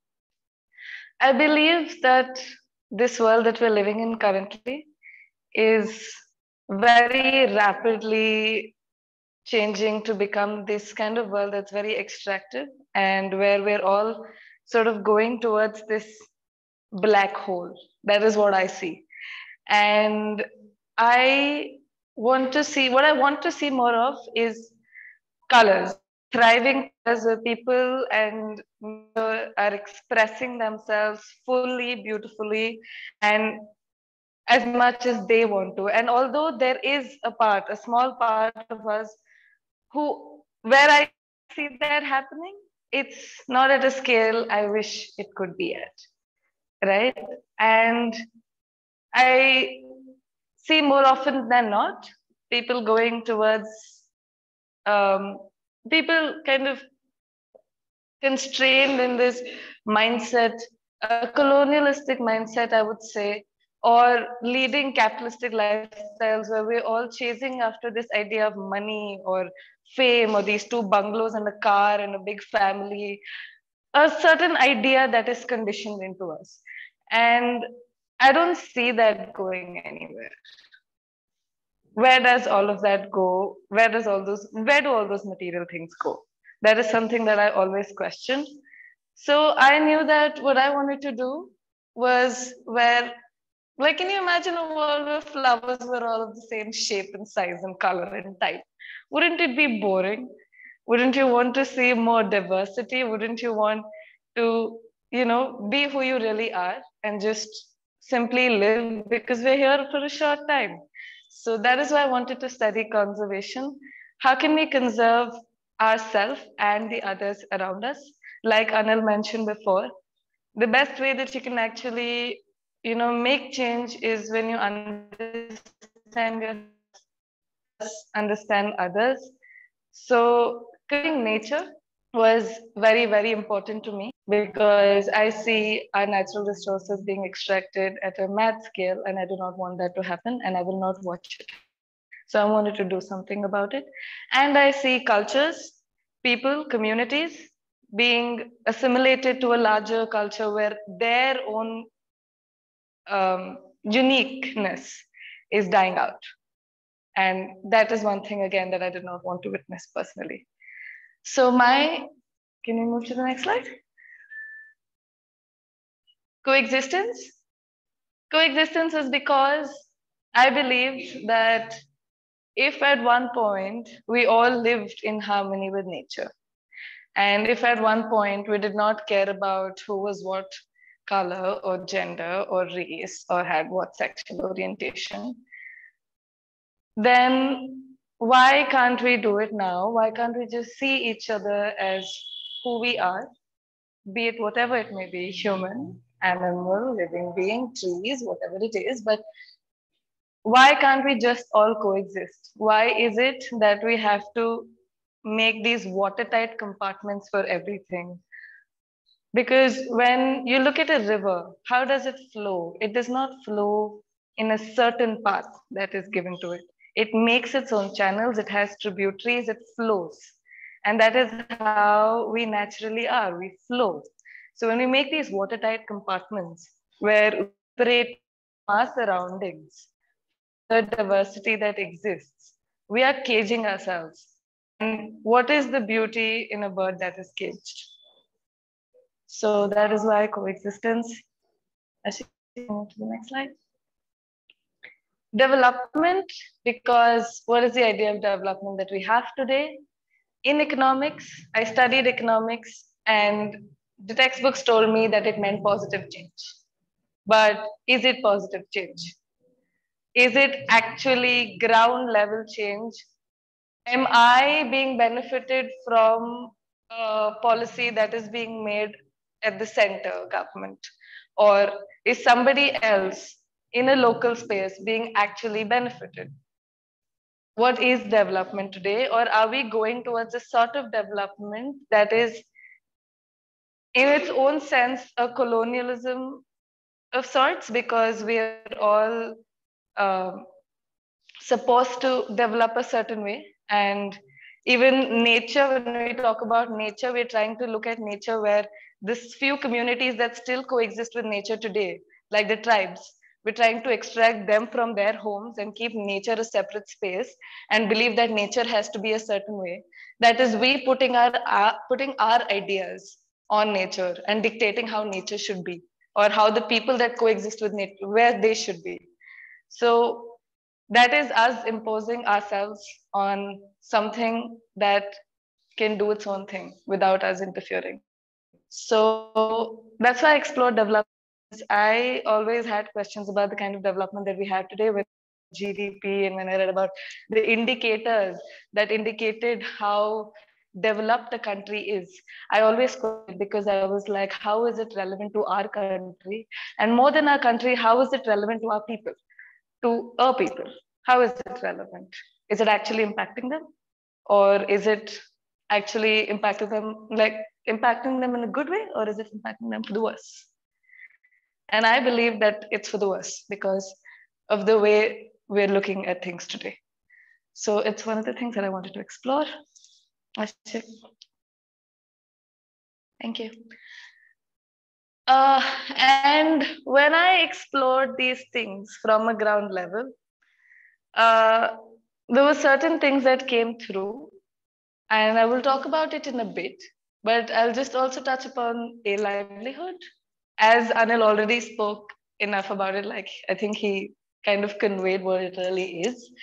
I believe that this world that we're living in currently is very rapidly changing to become this kind of world that's very extractive, and where we're all sort of going towards this black hole. That is what I see. And I want to see, what I want to see more of is colors, thriving colors where people and uh, are expressing themselves fully, beautifully, and as much as they want to. And although there is a part, a small part of us who, where I see that happening, it's not at a scale I wish it could be at, right? And I see more often than not people going towards um, people kind of constrained in this mindset, a colonialistic mindset, I would say, or leading capitalistic lifestyles where we're all chasing after this idea of money or fame or these two bungalows and a car and a big family, a certain idea that is conditioned into us. And I don't see that going anywhere. Where does all of that go? Where does all those, where do all those material things go? That is something that I always question. So I knew that what I wanted to do was where, like, can you imagine a world where flowers were all of the same shape and size and color and type? Wouldn't it be boring? Wouldn't you want to see more diversity? Wouldn't you want to, you know, be who you really are and just simply live, because we're here for a short time? So that is why I wanted to study conservation. How can we conserve ourselves and the others around us? Like Anil mentioned before, the best way that you can actually, you know, make change is when you understand your, understand others. So cutting nature was very, very important to me, because I see our natural resources being extracted at a mad scale, and I do not want that to happen, and I will not watch it. So I wanted to do something about it. And I see cultures, people, communities being assimilated to a larger culture where their own um, uniqueness is dying out. And that is one thing, again, that I did not want to witness personally. So my, can you move to the next slide? Coexistence. Coexistence is because I believe that if at one point we all lived in harmony with nature, and if at one point we did not care about who was what color or gender or race or had what sexual orientation, then why can't we do it now? Why can't we just see each other as who we are, be it whatever it may be, human, animal, living being, trees, whatever it is, but why can't we just all coexist? Why is it that we have to make these watertight compartments for everything? Because when you look at a river, how does it flow? It does not flow in a certain path that is given to it. It makes its own channels, it has tributaries, it flows. And that is how we naturally are, we flow. So when we make these watertight compartments where we operate our surroundings, the diversity that exists, we are caging ourselves. And what is the beauty in a bird that is caged? So that is why coexistence. I should move to the next slide. Development, because what is the idea of development that we have today? In economics, I studied economics, and the textbooks told me that it meant positive change. But is it positive change? Is it actually ground level change? Am I being benefited from a policy that is being made at the center government? Or is somebody else in a local space being actually benefited? What is development today? Or are we going towards a sort of development that is, in its own sense, a colonialism of sorts, because we are all um, supposed to develop a certain way, and Even nature, when we talk about nature, we're trying to look at nature where this few communities that still coexist with nature today, like the tribes, we're trying to extract them from their homes and keep nature a separate space and believe that nature has to be a certain way. That is, we putting our, our putting our ideas on nature and dictating how nature should be, or how the people that coexist with nature, where they should be. So that is us imposing ourselves on something that can do its own thing without us interfering. So that's why I explored development. I always had questions about the kind of development that we have today with G D P, and when I read about the indicators that indicated how developed a country is, I always questioned, because I was like, how is it relevant to our country? And more than our country, how is it relevant to our people, to our people? How is it relevant? Is it actually impacting them? Or is it actually impacting them, like impacting them in a good way, or is it impacting them for the worse? And I believe that it's for the worse because of the way we're looking at things today. So it's one of the things that I wanted to explore. Thank you. Uh, and when I explored these things from a ground level, uh, there were certain things that came through, and I will talk about it in a bit, but I'll just also touch upon a livelihood. As Anil already spoke enough about it, like I think he kind of conveyed what it really is,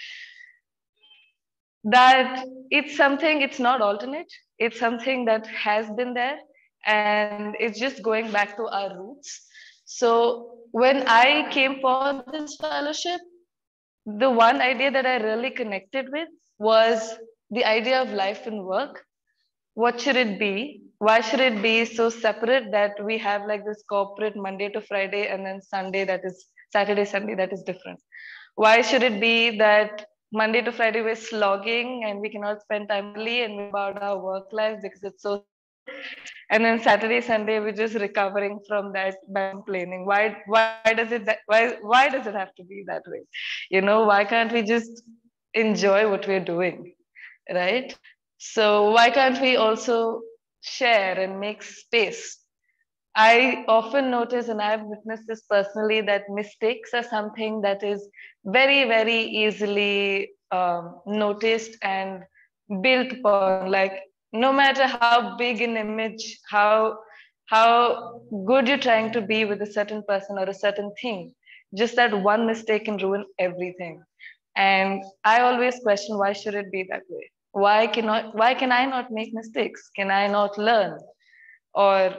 that it's something, it's not alternate, it's something that has been there, and it's just going back to our roots. So when I came for this fellowship, the one idea that I really connected with was the idea of life and work. What should it be? Why should it be so separate that we have like this corporate Monday to Friday and then Sunday that is Saturday, Sunday that is different? Why should it be that Monday to Friday we're slogging and we cannot spend time early and about our work life because it's so, and then Saturday, Sunday we're just recovering from that by complaining? Why why does it that why why does it have to be that way? You know, why can't we just enjoy what we're doing? Right? So why can't we also share and make space? I often notice, and I've witnessed this personally, that mistakes are something that is very, very easily um, noticed and built upon. Like no matter how big an image, how how good you're trying to be with a certain person or a certain thing, just that one mistake can ruin everything. And I always question, why should it be that way? Why cannot why can I not make mistakes? Can I not learn? Or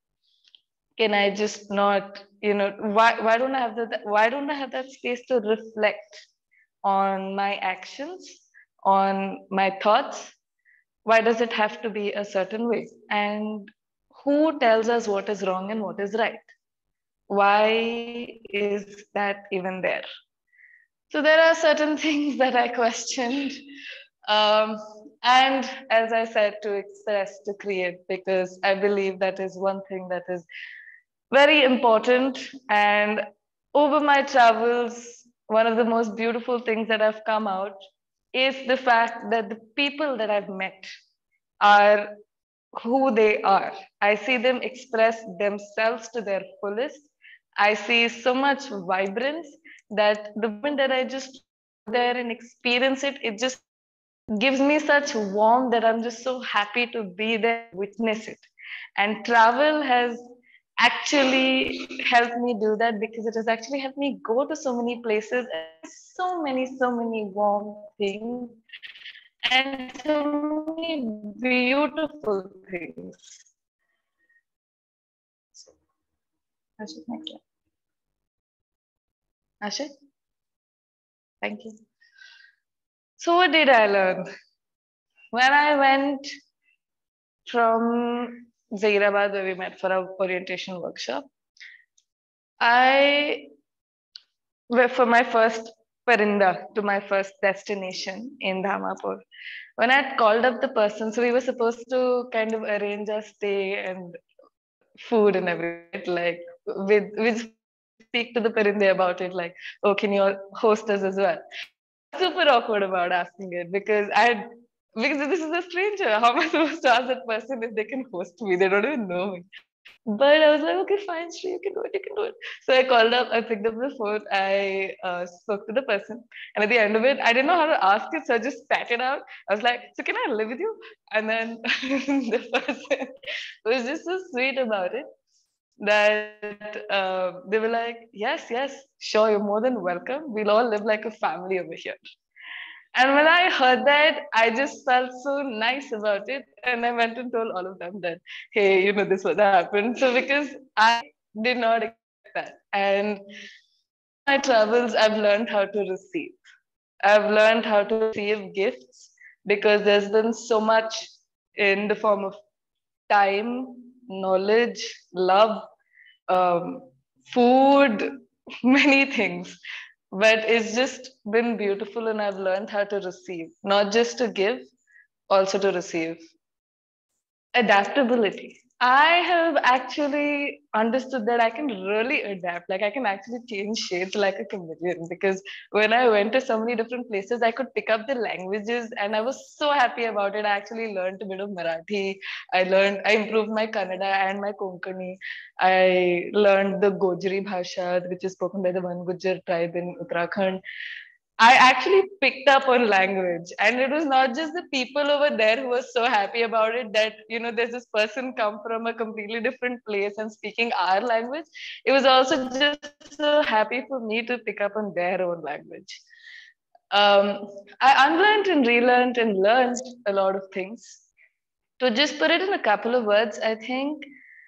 can I just not, you know, why why don't I have that why don't I have that space to reflect on my actions, on my thoughts? Why does it have to be a certain way? And who tells us what is wrong and what is right? Why is that even there? So there are certain things that I questioned. Um, and as I said, to express, to create, because I believe that is one thing that is very important. And over my travels, one of the most beautiful things that have come out is the fact that the people that I've met are who they are. I see them express themselves to their fullest. I see so much vibrance that the moment that I just there and experience it, it just gives me such warmth that I'm just so happy to be there, witness it. And travel has actually helped me do that, because it has actually helped me go to so many places and so many, so many warm things and so many beautiful things. Ashit, next slide. Ashit? Thank you. So what did I learn? When I went from Zahirabad, where we met for our orientation workshop, I went for my first Parinda, to my first destination in Dhamapur. When I had called up the person, so we were supposed to kind of arrange our stay and food and everything, like with, with speak to the Parinde about it, like, oh, can you host us as well? Super awkward about asking it, because I had because this is a stranger. How am I supposed to ask that person if they can host me? They don't even know me. But I was like, okay, fine, Shri, you can do it, you can do it. So I called up, I picked up the phone, I uh, spoke to the person. And at the end of it, I didn't know how to ask it, so I just spat it out. I was like, so can I live with you? And then the person was just so sweet about it that uh, they were like, yes, yes, sure, you're more than welcome. We'll all live like a family over here. And when I heard that, I just felt so nice about it. And I went and told all of them that, hey, you know, this what happened. So because I did not expect that. And my travels, I've learned how to receive. I've learned how to receive gifts because there's been so much in the form of time, knowledge, love, um, food, many things. But it's just been beautiful, and I've learned how to receive, not just to give, also to receive. Adaptability. I have actually understood that I can really adapt. Like I can actually change shades like a chameleon because when I went to so many different places, I could pick up the languages and I was so happy about it. I actually learned a bit of Marathi. I learned, I improved my Kannada and my Konkani. I learned the Gojri Bhasha, which is spoken by the Van Gujjar tribe in Uttarakhand. I actually picked up on language, and it was not just the people over there who were so happy about it that, you know, there's this person come from a completely different place and speaking our language. It was also just so happy for me to pick up on their own language. Um, I unlearned and relearned and learned a lot of things. To just put it in a couple of words, I think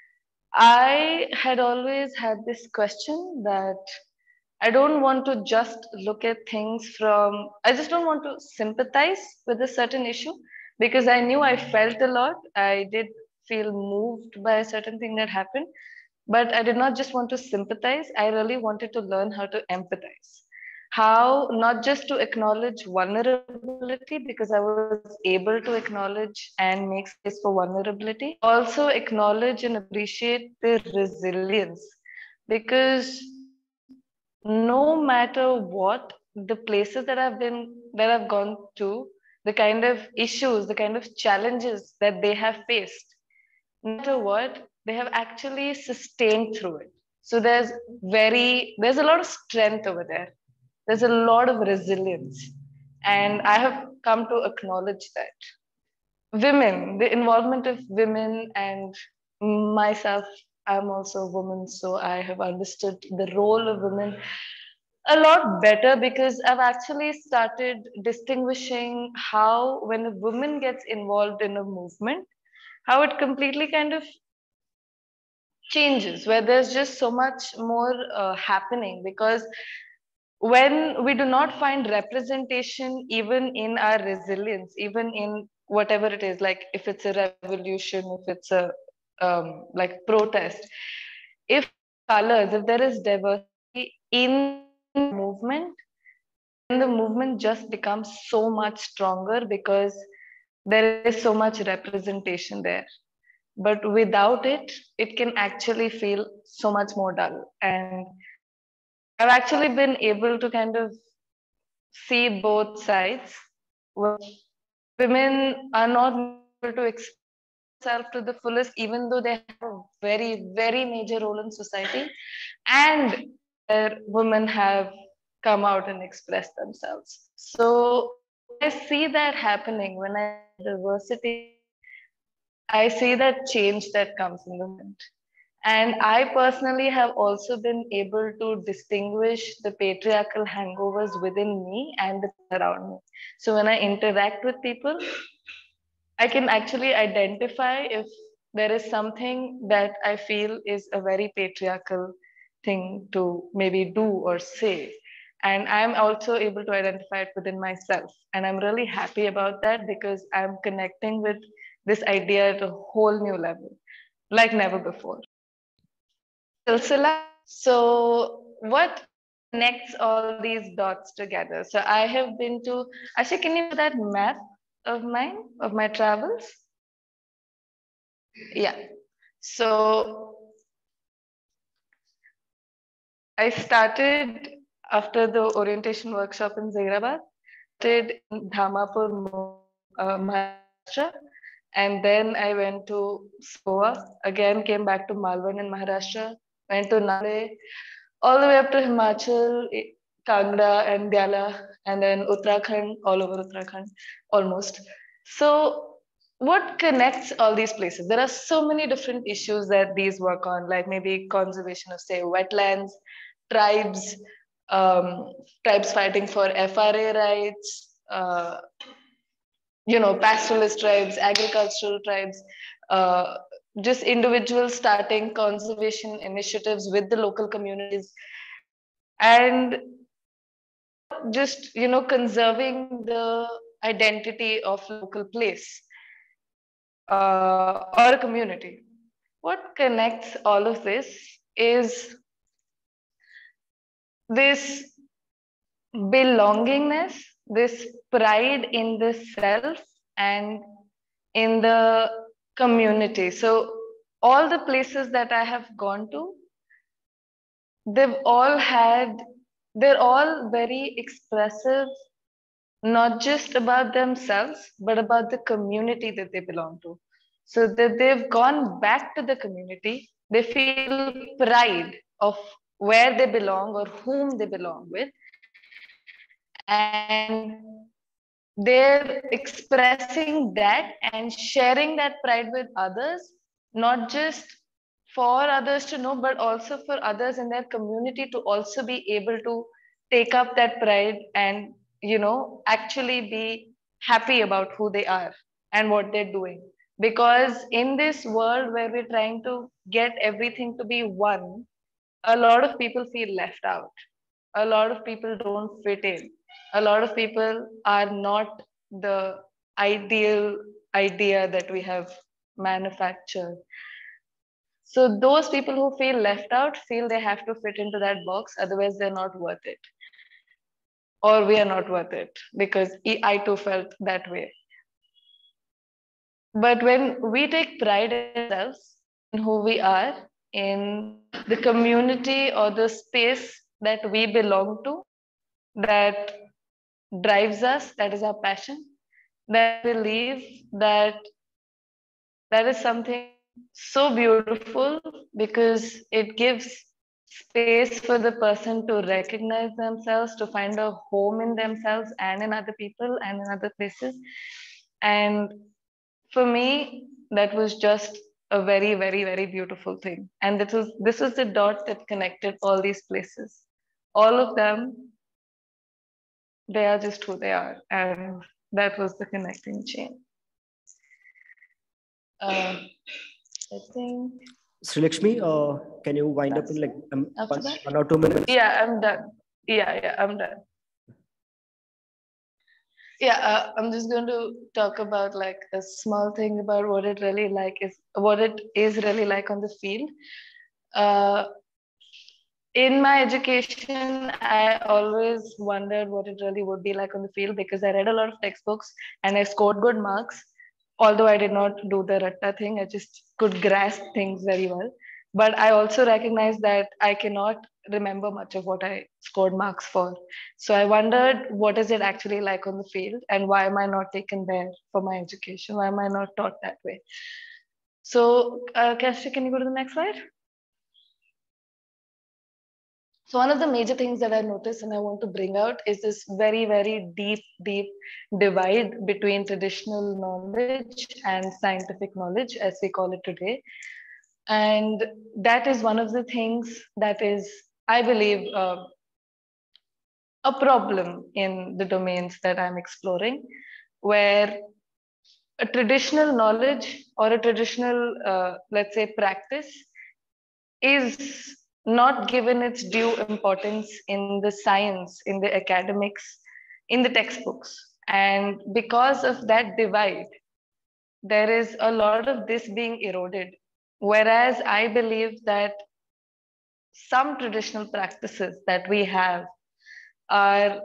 I had always had this question that I don't want to just look at things from, I just don't want to sympathize with a certain issue because I knew I felt a lot. I did feel moved by a certain thing that happened, but I did not just want to sympathize. I really wanted to learn how to empathize. How not just to acknowledge vulnerability because I was able to acknowledge and make space for vulnerability, also acknowledge and appreciate the resilience because no matter what the places that I've been that I've gone to, the kind of issues, the kind of challenges that they have faced, no matter what, they have actually sustained through it. So there's very there's a lot of strength over there. There's a lot of resilience. And I have come to acknowledge that. Women, the involvement of women and myself, I'm also a woman, so I have understood the role of women a lot better because I've actually started distinguishing how when a woman gets involved in a movement, how it completely kind of changes, where there's just so much more uh, happening because when we do not find representation even in our resilience, even in whatever it is, like if it's a revolution, if it's a um, like protest, if colors, if there is diversity in movement, then the movement just becomes so much stronger because there is so much representation there. But without it, it can actually feel so much more dull. And I've actually been able to kind of see both sides. Women are not able to express themselves to the fullest, even though they have a very, very major role in society. And where women have come out and expressed themselves. So I see that happening when I diversity. I see that change that comes in the movement. And I personally have also been able to distinguish the patriarchal hangovers within me and the people around me. So when I interact with people, I can actually identify if there is something that I feel is a very patriarchal thing to maybe do or say. And I'm also able to identify it within myself. And I'm really happy about that because I'm connecting with this idea at a whole new level, like never before. Silsila. So what connects all these dots together? So I have been to, Asha, can you do that map of mine, of my travels? Yeah. So I started after the orientation workshop in Zairabad, started in Dhamapur, uh, Maharashtra. And then I went to Goa, again came back to Malvan in Maharashtra, went to Nale, all the way up to Himachal, Kangra and Dhyala, and then Uttarakhand, all over Uttarakhand, almost. So what connects all these places? There are so many different issues that these work on, like maybe conservation of, say, wetlands, tribes, um, tribes fighting for F R A rights, uh, you know, pastoralist tribes, agricultural tribes, uh, just individuals starting conservation initiatives with the local communities, and just, you know, conserving the identity of local place uh, or a community. What connects all of this is this belongingness, this pride in the self and in the community. So all the places that I have gone to, they've all had, they're all very expressive, not just about themselves, but about the community that they belong to. So that they've gone back to the community, they feel pride of where they belong or whom they belong with. And they're expressing that and sharing that pride with others, not just for others to know, but also for others in their community to also be able to take up that pride and, you know, actually be happy about who they are and what they're doing. Because in this world where we're trying to get everything to be one, a lot of people feel left out. A lot of people don't fit in. A lot of people are not the ideal idea that we have manufactured. So those people who feel left out feel they have to fit into that box, otherwise they're not worth it. Or we are not worth it, because I too felt that way. But when we take pride in ourselves, in who we are, in the community or the space that we belong to, that drives us, that is our passion, that believe that that is something so beautiful, because it gives space for the person to recognize themselves, to find a home in themselves and in other people and in other places. And for me, that was just a very, very, very beautiful thing. And this was, this was the dot that connected all these places. All of them, they are just who they are. And that was the connecting chain. Uh, I think. Sri Lakshmi, uh, can you wind up in like um, one, one or two minutes? Yeah, I'm done. Yeah, yeah, I'm done. Yeah, uh, I'm just going to talk about like a small thing about what it really like is what it is really like on the field. Uh, in my education, I always wondered what it really would be like on the field, because I read a lot of textbooks and I scored good marks. Although I did not do the ratta thing, I just could grasp things very well. But I also recognize that I cannot remember much of what I scored marks for. So I wondered, what is it actually like on the field, and why am I not taken there for my education? Why am I not taught that way? So, uh, Kesha, can you go to the next slide? So one of the major things that I noticed and I want to bring out is this very, very deep, deep divide between traditional knowledge and scientific knowledge, as we call it today. And that is one of the things that is, I believe, uh, a problem in the domains that I'm exploring, where a traditional knowledge or a traditional, uh, let's say, practice is not given its due importance in the science, in the academics, in the textbooks. And because of that divide, there is a lot of this being eroded. Whereas I believe that some traditional practices that we have are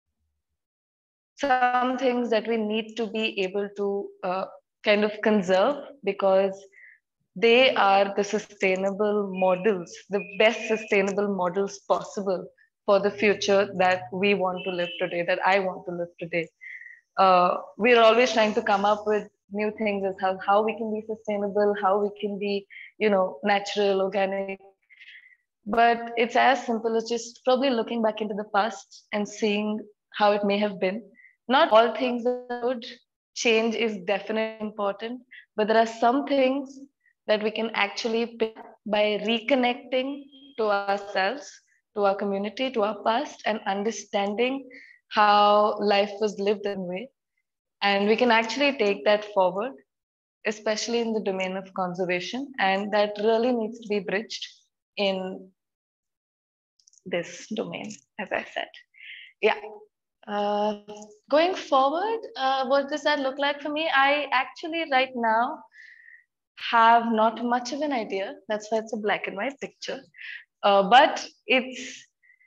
some things that we need to be able to uh, kind of conserve, because they are the sustainable models, the best sustainable models possible for the future that we want to live today, that I want to live today. uh, we're always trying to come up with new things as how, how we can be sustainable, how we can be, you know, natural, organic. But it's as simple as just probably looking back into the past and seeing how it may have been. Not all things are good. Change is definitely important, but there are some things that we can actually pick by reconnecting to ourselves, to our community, to our past, and understanding how life was lived in a way. And we can actually take that forward, especially in the domain of conservation. And that really needs to be bridged in this domain, as I said. Yeah. Uh, going forward, uh, what does that look like for me? I actually right now have not much of an idea. That's why it's a black and white picture. Uh, but it's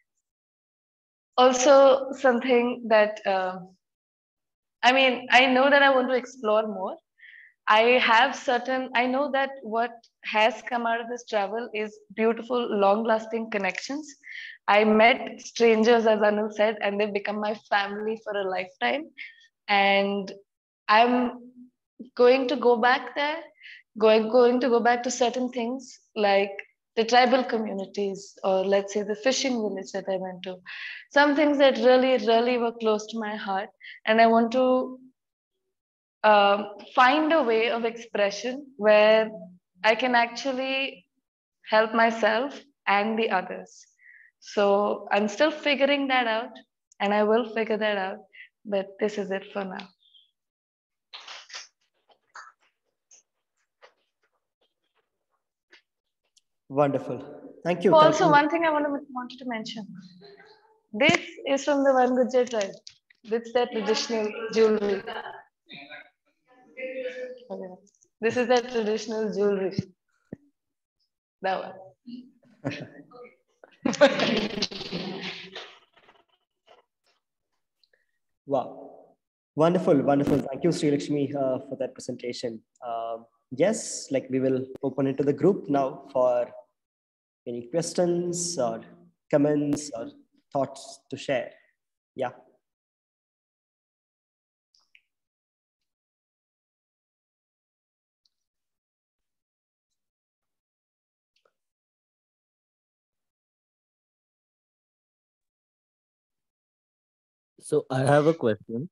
also something that, uh, I mean, I know that I want to explore more. I have certain, I know that what has come out of this travel is beautiful, long lasting connections. I met strangers, as Anu said, and they've become my family for a lifetime. And I'm going to go back there, going, going to go back to certain things like the tribal communities, or let's say the fishing village that I went to. Some things that really, really were close to my heart. And I want to um, find a way of expression where I can actually help myself and the others. So I'm still figuring that out, and I will figure that out, but this is it for now. Wonderful. Thank you. Also, Thank you. one thing I want to, wanted to mention. This is from the Van Gujjar tribe. This is their traditional jewelry. Okay. This is their traditional jewelry. That one. Wow. Wonderful, wonderful. Thank you, Sri Lakshmi, uh, for that presentation. Um, yes, like we will open it to the group now for any questions or comments or thoughts to share. Yeah. So I have a question.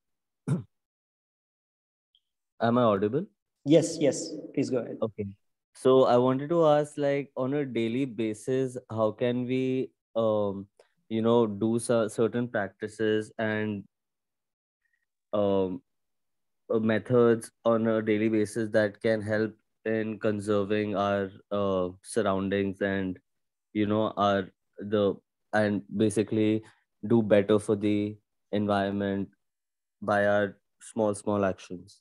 Am I audible? Yes, yes. Please go ahead. Okay. So I wanted to ask, like, on a daily basis, how can we, um, you know, do so, certain practices and um, uh, methods on a daily basis that can help in conserving our uh, surroundings and, you know, our the and basically do better for the environment by our small, small actions.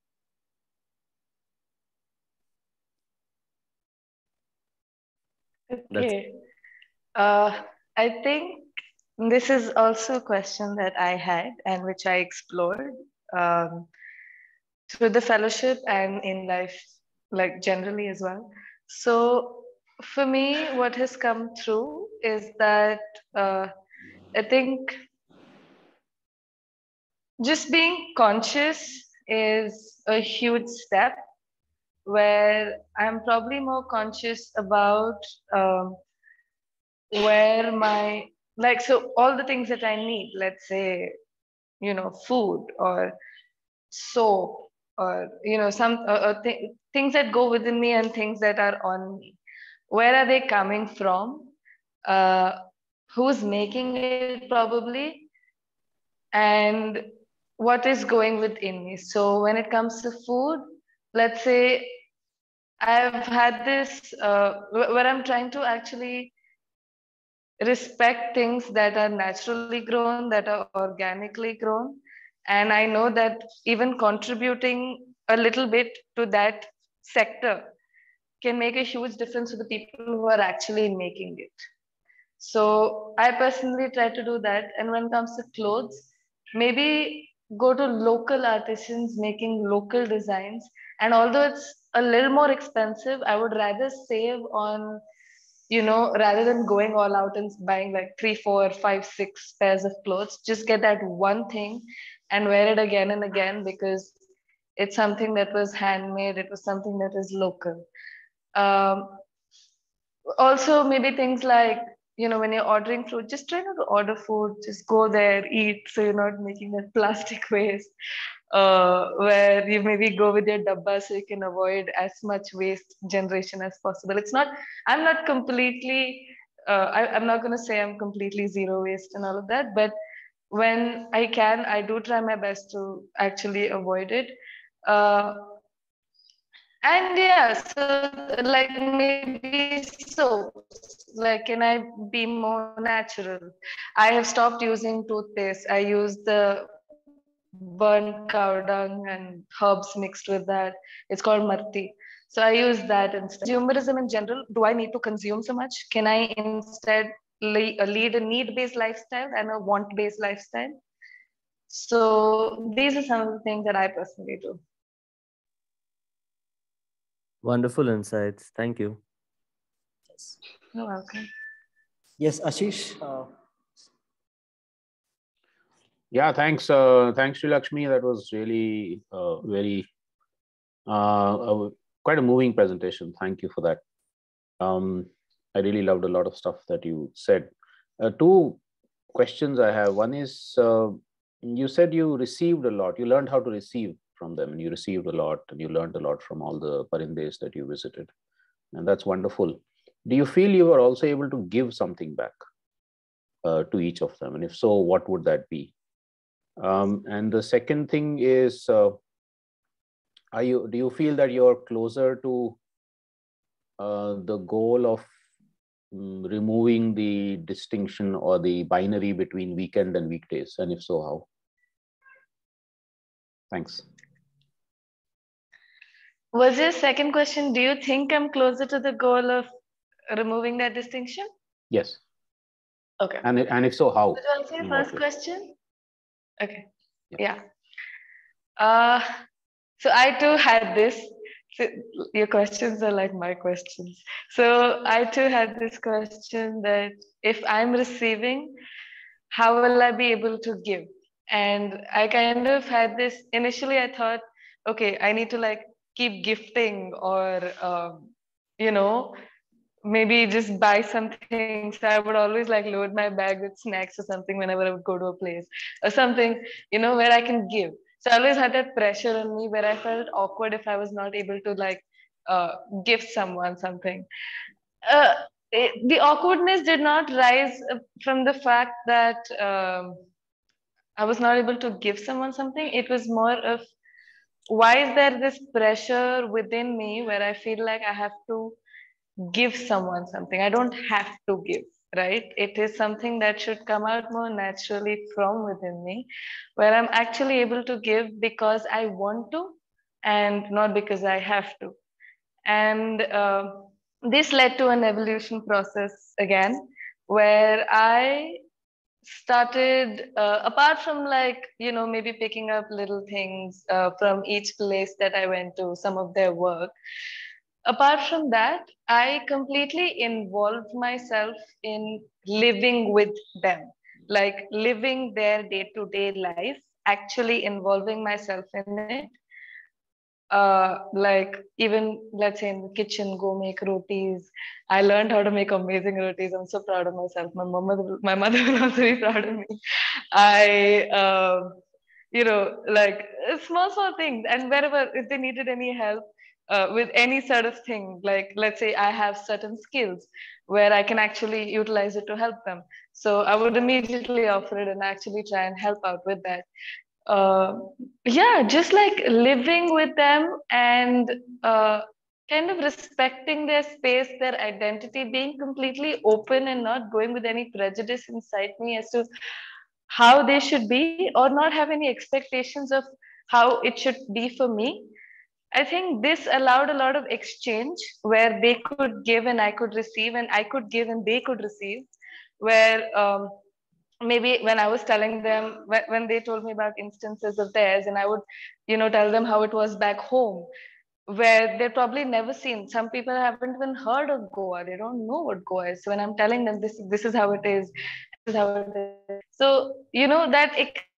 Okay. Uh, I think this is also a question that I had and which I explored um, through the fellowship and in life, like generally as well. So for me, what has come through is that uh, I think just being conscious is a huge step where I'm probably more conscious about um, where my, like, so all the things that I need, let's say, you know, food or soap or, you know, some uh, uh, th- things that go within me and things that are on me. Where are they coming from? Uh, who's making it probably? And what is going within me? So when it comes to food, let's say I've had this uh, where I'm trying to actually respect things that are naturally grown, that are organically grown. And I know that even contributing a little bit to that sector can make a huge difference to the people who are actually making it. So I personally try to do that. And when it comes to clothes, maybe go to local artisans making local designs. And although it's a little more expensive, I would rather save on, you know, rather than going all out and buying like three, four, five, six pairs of clothes, just get that one thing and wear it again and again because it's something that was handmade. It was something that is local. Um, also, maybe things like, you know, when you're ordering food, just try not to order food, just go there, eat, so you're not making that plastic waste. Uh, where you maybe go with your dabba so you can avoid as much waste generation as possible. It's not, I'm not completely, uh, I, I'm not going to say I'm completely zero waste and all of that, but when I can, I do try my best to actually avoid it. Uh, and yeah, so like maybe soaps, like can I be more natural? I have stopped using toothpaste. I use the burnt cow dung and herbs mixed with that. It's called marti. So I use that instead. Consumerism in general, do I need to consume so much? Can I instead lead a need-based lifestyle and a want-based lifestyle? So these are some of the things that I personally do. Wonderful insights. Thank you. Yes. You're welcome. Yes, Ashish. Uh, Yeah, thanks. Uh, thanks, Sri Lakshmi. That was really uh, very, uh, uh, quite a moving presentation. Thank you for that. Um, I really loved a lot of stuff that you said. Uh, two questions I have. One is, uh, you said you received a lot. You learned how to receive from them, and you received a lot, and you learned a lot from all the Parindes that you visited. And that's wonderful. Do you feel you were also able to give something back uh, to each of them? And if so, what would that be? Um, and the second thing is, uh, are you, do you feel that you're closer to uh, the goal of um, removing the distinction or the binary between weekend and weekdays? And if so, how? Thanks. Was your second question, do you think I'm closer to the goal of removing that distinction? Yes. Okay. And, and if so, how? Did you answer your first question? Okay. Yeah. yeah. Uh, so I too had this. So your questions are like my questions. So I too had this question that if I'm receiving, how will I be able to give? And I kind of had this, initially I thought, okay, I need to like keep gifting or, um, you know, maybe just buy something. So I would always like load my bag with snacks or something whenever I would go to a place or something, you know, where I can give. So I always had that pressure on me where I felt awkward if I was not able to like uh, gift someone something. Uh, it, the awkwardness did not rise from the fact that um, I was not able to give someone something. It was more of, why is there this pressure within me where I feel like I have to give someone something? I don't have to give, right? It is something that should come out more naturally from within me, where I'm actually able to give because I want to and not because I have to. And uh, this led to an evolution process again, where I started, uh, apart from like, you know, maybe picking up little things uh, from each place that I went to, some of their work. Apart from that, I completely involved myself in living with them, like living their day-to-day life, actually involving myself in it. Uh, like even let's say in the kitchen, go make rotis. I learned how to make amazing rotis. I'm so proud of myself. My mother, my mother will also be proud of me. I, uh, you know, like small, small things. And wherever, if they needed any help uh, with any sort of thing, like let's say I have certain skills where I can actually utilize it to help them. So I would immediately offer it and actually try and help out with that. Uh, yeah, just like living with them and uh, kind of respecting their space, their identity, being completely open and not going with any prejudice inside me as to how they should be, or not have any expectations of how it should be for me. I think this allowed a lot of exchange where they could give and I could receive, and I could give and they could receive, where um, maybe when I was telling them, when they told me about instances of theirs, and I would, you know, tell them how it was back home, where they've probably never seen. Some people haven't even heard of Goa. They don't know what Goa is. So when I'm telling them this, this is how it is, this is how it is. So, you know, that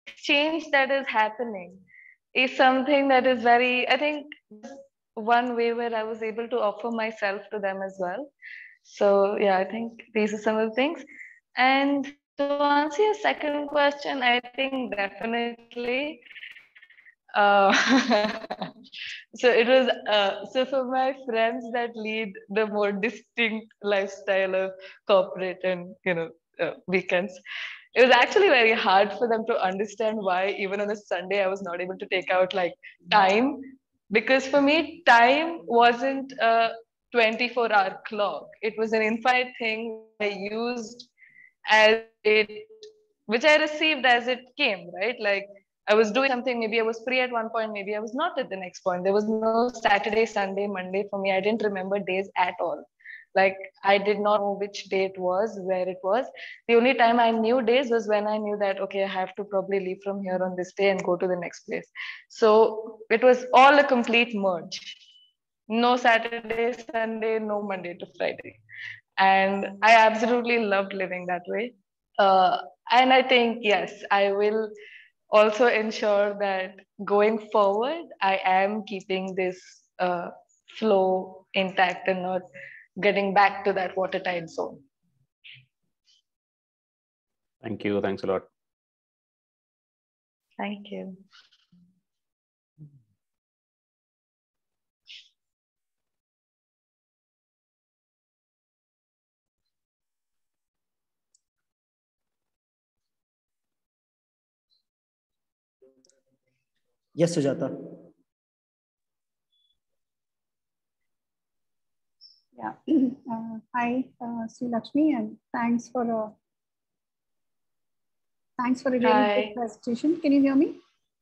exchange that is happening is something that is very, I think, one way where I was able to offer myself to them as well. So yeah, I think these are some of the things. And to answer your second question, I think definitely. Uh, so it was uh, so for my friends that lead the more distinct lifestyle of corporate and you know uh, weekends, it was actually very hard for them to understand why even on a Sunday I was not able to take out like time, because for me time wasn't a twenty-four hour clock. It was an infinite thing I used as it, which I received as it came, right? Like I was doing something, maybe I was free at one point, maybe I was not at the next point. There was no Saturday, Sunday, Monday for me. I didn't remember days at all. Like I did not know which day it was, where it was. The only time I knew days was when I knew that, okay, I have to probably leave from here on this day and go to the next place. So it was all a complete merge. No Saturday, Sunday, no Monday to Friday. And I absolutely loved living that way. Uh, and I think, yes, I will also ensure that going forward, I am keeping this uh, flow intact and not getting back to that watertight zone. Thank you. Thanks a lot. Thank you. Yes, Sujata. Yeah. Uh, hi, uh, Sri Lakshmi, and thanks for a thanks for a really Hi. good presentation. Can you hear me?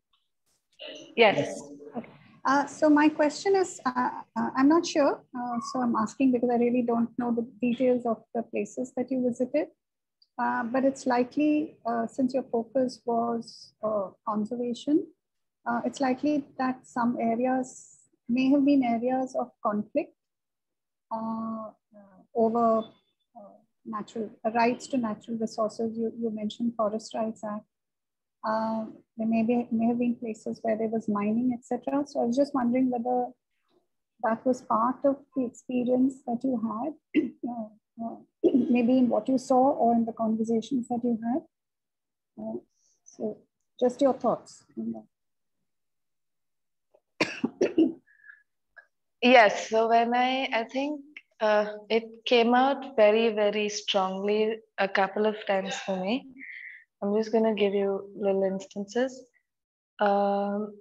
Yes. Okay. Uh, so my question is, uh, uh, I'm not sure, uh, so I'm asking because I really don't know the details of the places that you visited. Uh, but it's likely, uh, since your focus was uh, conservation, uh, it's likely that some areas may have been areas of conflict uh, uh, over uh, natural uh, rights to natural resources. You, you mentioned Forest Rights Act. Uh, there may, be, may have been places where there was mining, et cetera. So I was just wondering whether that was part of the experience that you had, uh, uh, maybe in what you saw or in the conversations that you had. Uh, so just your thoughts on that. Yes, so when I, I think uh, it came out very, very strongly a couple of times for me. I'm just going to give you little instances. Um,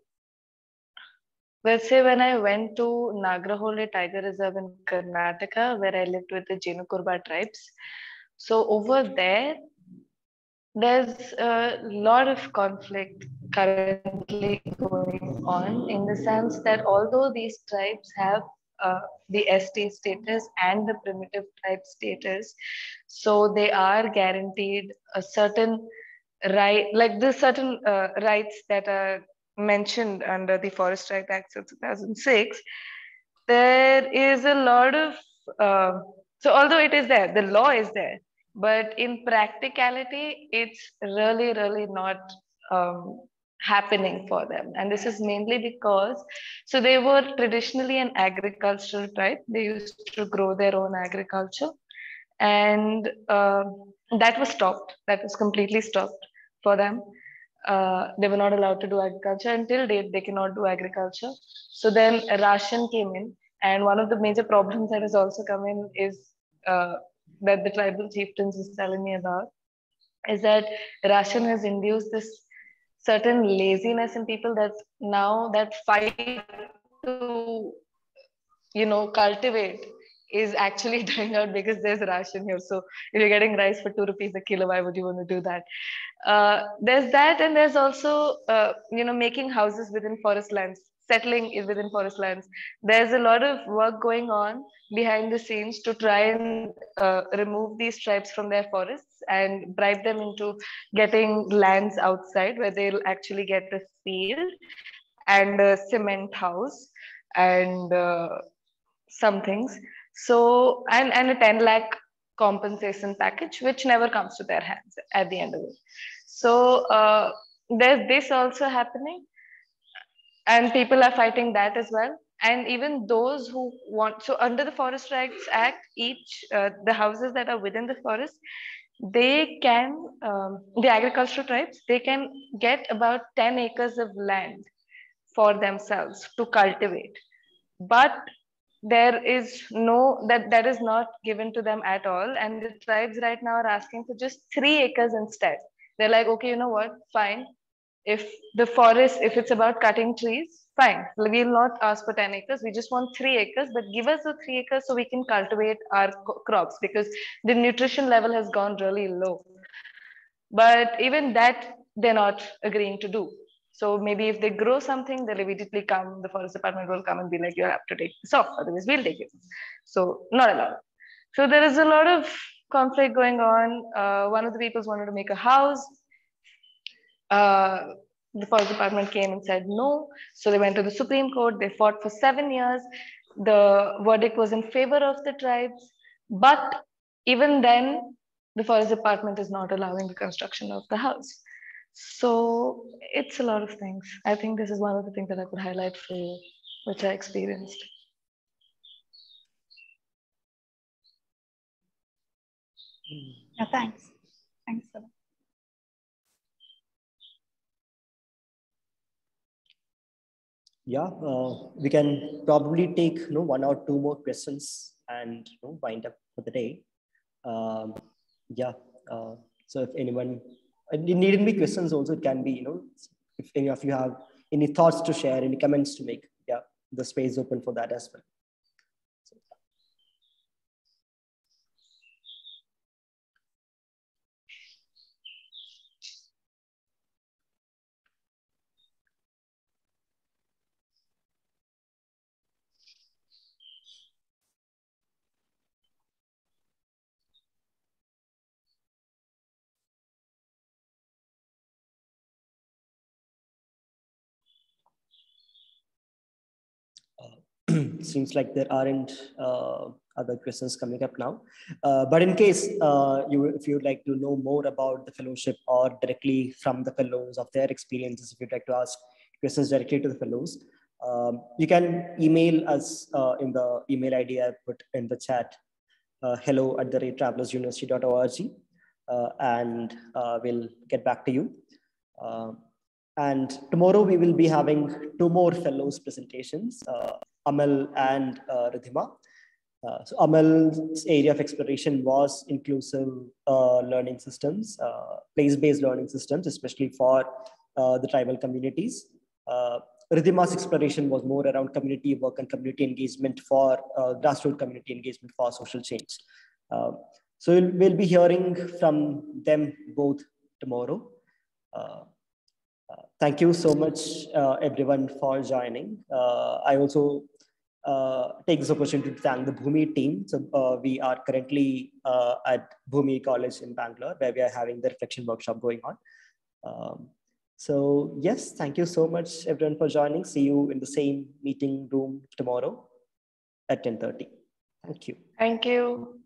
let's say when I went to Nagrahole Tiger Reserve in Karnataka, where I lived with the Jenu-Kurba tribes. So over there, there's a lot of conflict currently going on, in the sense that although these tribes have uh, the S T status and the primitive tribe status, so they are guaranteed a certain right, like the certain uh, rights that are mentioned under the Forest Rights Act of two thousand six. There is a lot of uh, so although it is there, the law is there, but in practicality, it's really, really not um, happening for them. And this is mainly because, so they were traditionally an agricultural tribe. They used to grow their own agriculture. And uh, that was stopped. That was completely stopped for them. Uh, they were not allowed to do agriculture. Until date, they cannot do agriculture. So then ration came in. And one of the major problems that has also come in is uh, that the tribal chieftains was telling me about, is that ration has induced this certain laziness in people that now that fight to, you know, cultivate is actually dying out because there's ration here. So if you're getting rice for two rupees a kilo, why would you want to do that? Uh, there's that, and there's also, uh, you know, making houses within forest lands, settling within forest lands. There's a lot of work going on behind the scenes to try and uh, remove these tribes from their forests and bribe them into getting lands outside where they'll actually get a field and a cement house and uh, some things. So, and, and a ten lakh compensation package, which never comes to their hands at the end of it. So, uh, there's this also happening, and people are fighting that as well. And even those who want, so under the Forest Rights Act, each uh, the houses that are within the forest, they can, um, the agricultural tribes, they can get about ten acres of land for themselves to cultivate. But there is no, that that is not given to them at all. And the tribes right now are asking for just three acres instead. They're like, okay, you know what, fine. If the forest, if it's about cutting trees, fine. We'll not ask for ten acres. We just want three acres, but give us the three acres so we can cultivate our crops, because the nutrition level has gone really low. But even that, they're not agreeing to do. So maybe if they grow something, they'll immediately come, the forest department will come and be like, you have to take this off, otherwise we'll take it. So not allowed. So there is a lot of conflict going on. Uh, one of the people wanted to make a house. Uh, the forest department came and said no. So they went to the Supreme Court. They fought for seven years. The verdict was in favor of the tribes. But even then, the forest department is not allowing the construction of the house. So it's a lot of things. I think this is one of the things that I could highlight for you, which I experienced. Yeah, thanks. Thanks for that. Yeah, uh, we can probably take you know, one or two more questions and you know, wind up for the day. Um, yeah, uh, so if anyone, it needn't be questions also, it can be, you know, if any of you have any thoughts to share, any comments to make, yeah, the space is open for that as well. So, seems like there aren't uh, other questions coming up now. Uh, but in case uh, you, if you'd like to know more about the fellowship or directly from the fellows of their experiences, if you'd like to ask questions directly to the fellows, um, you can email us uh, in the email I D I put in the chat, uh, hello at the rate travelers university dot org, uh, and uh, we'll get back to you. Uh, and tomorrow we will be having two more fellows presentations, uh, Amal and uh, Ridhima. Uh, so Amal's area of exploration was inclusive uh, learning systems, uh, place-based learning systems, especially for uh, the tribal communities. Uh, Ridhima's exploration was more around community work and community engagement for uh, grassroots community engagement for social change. Uh, so we'll, we'll be hearing from them both tomorrow. Uh, uh, thank you so much, uh, everyone, for joining. Uh, I also uh, take this opportunity to thank the Bhumi team. So uh, we are currently uh, at Bhumi College in Bangalore, where we are having the reflection workshop going on. Um, so yes, thank you so much, everyone, for joining. See you in the same meeting room tomorrow at ten thirty. Thank you. Thank you.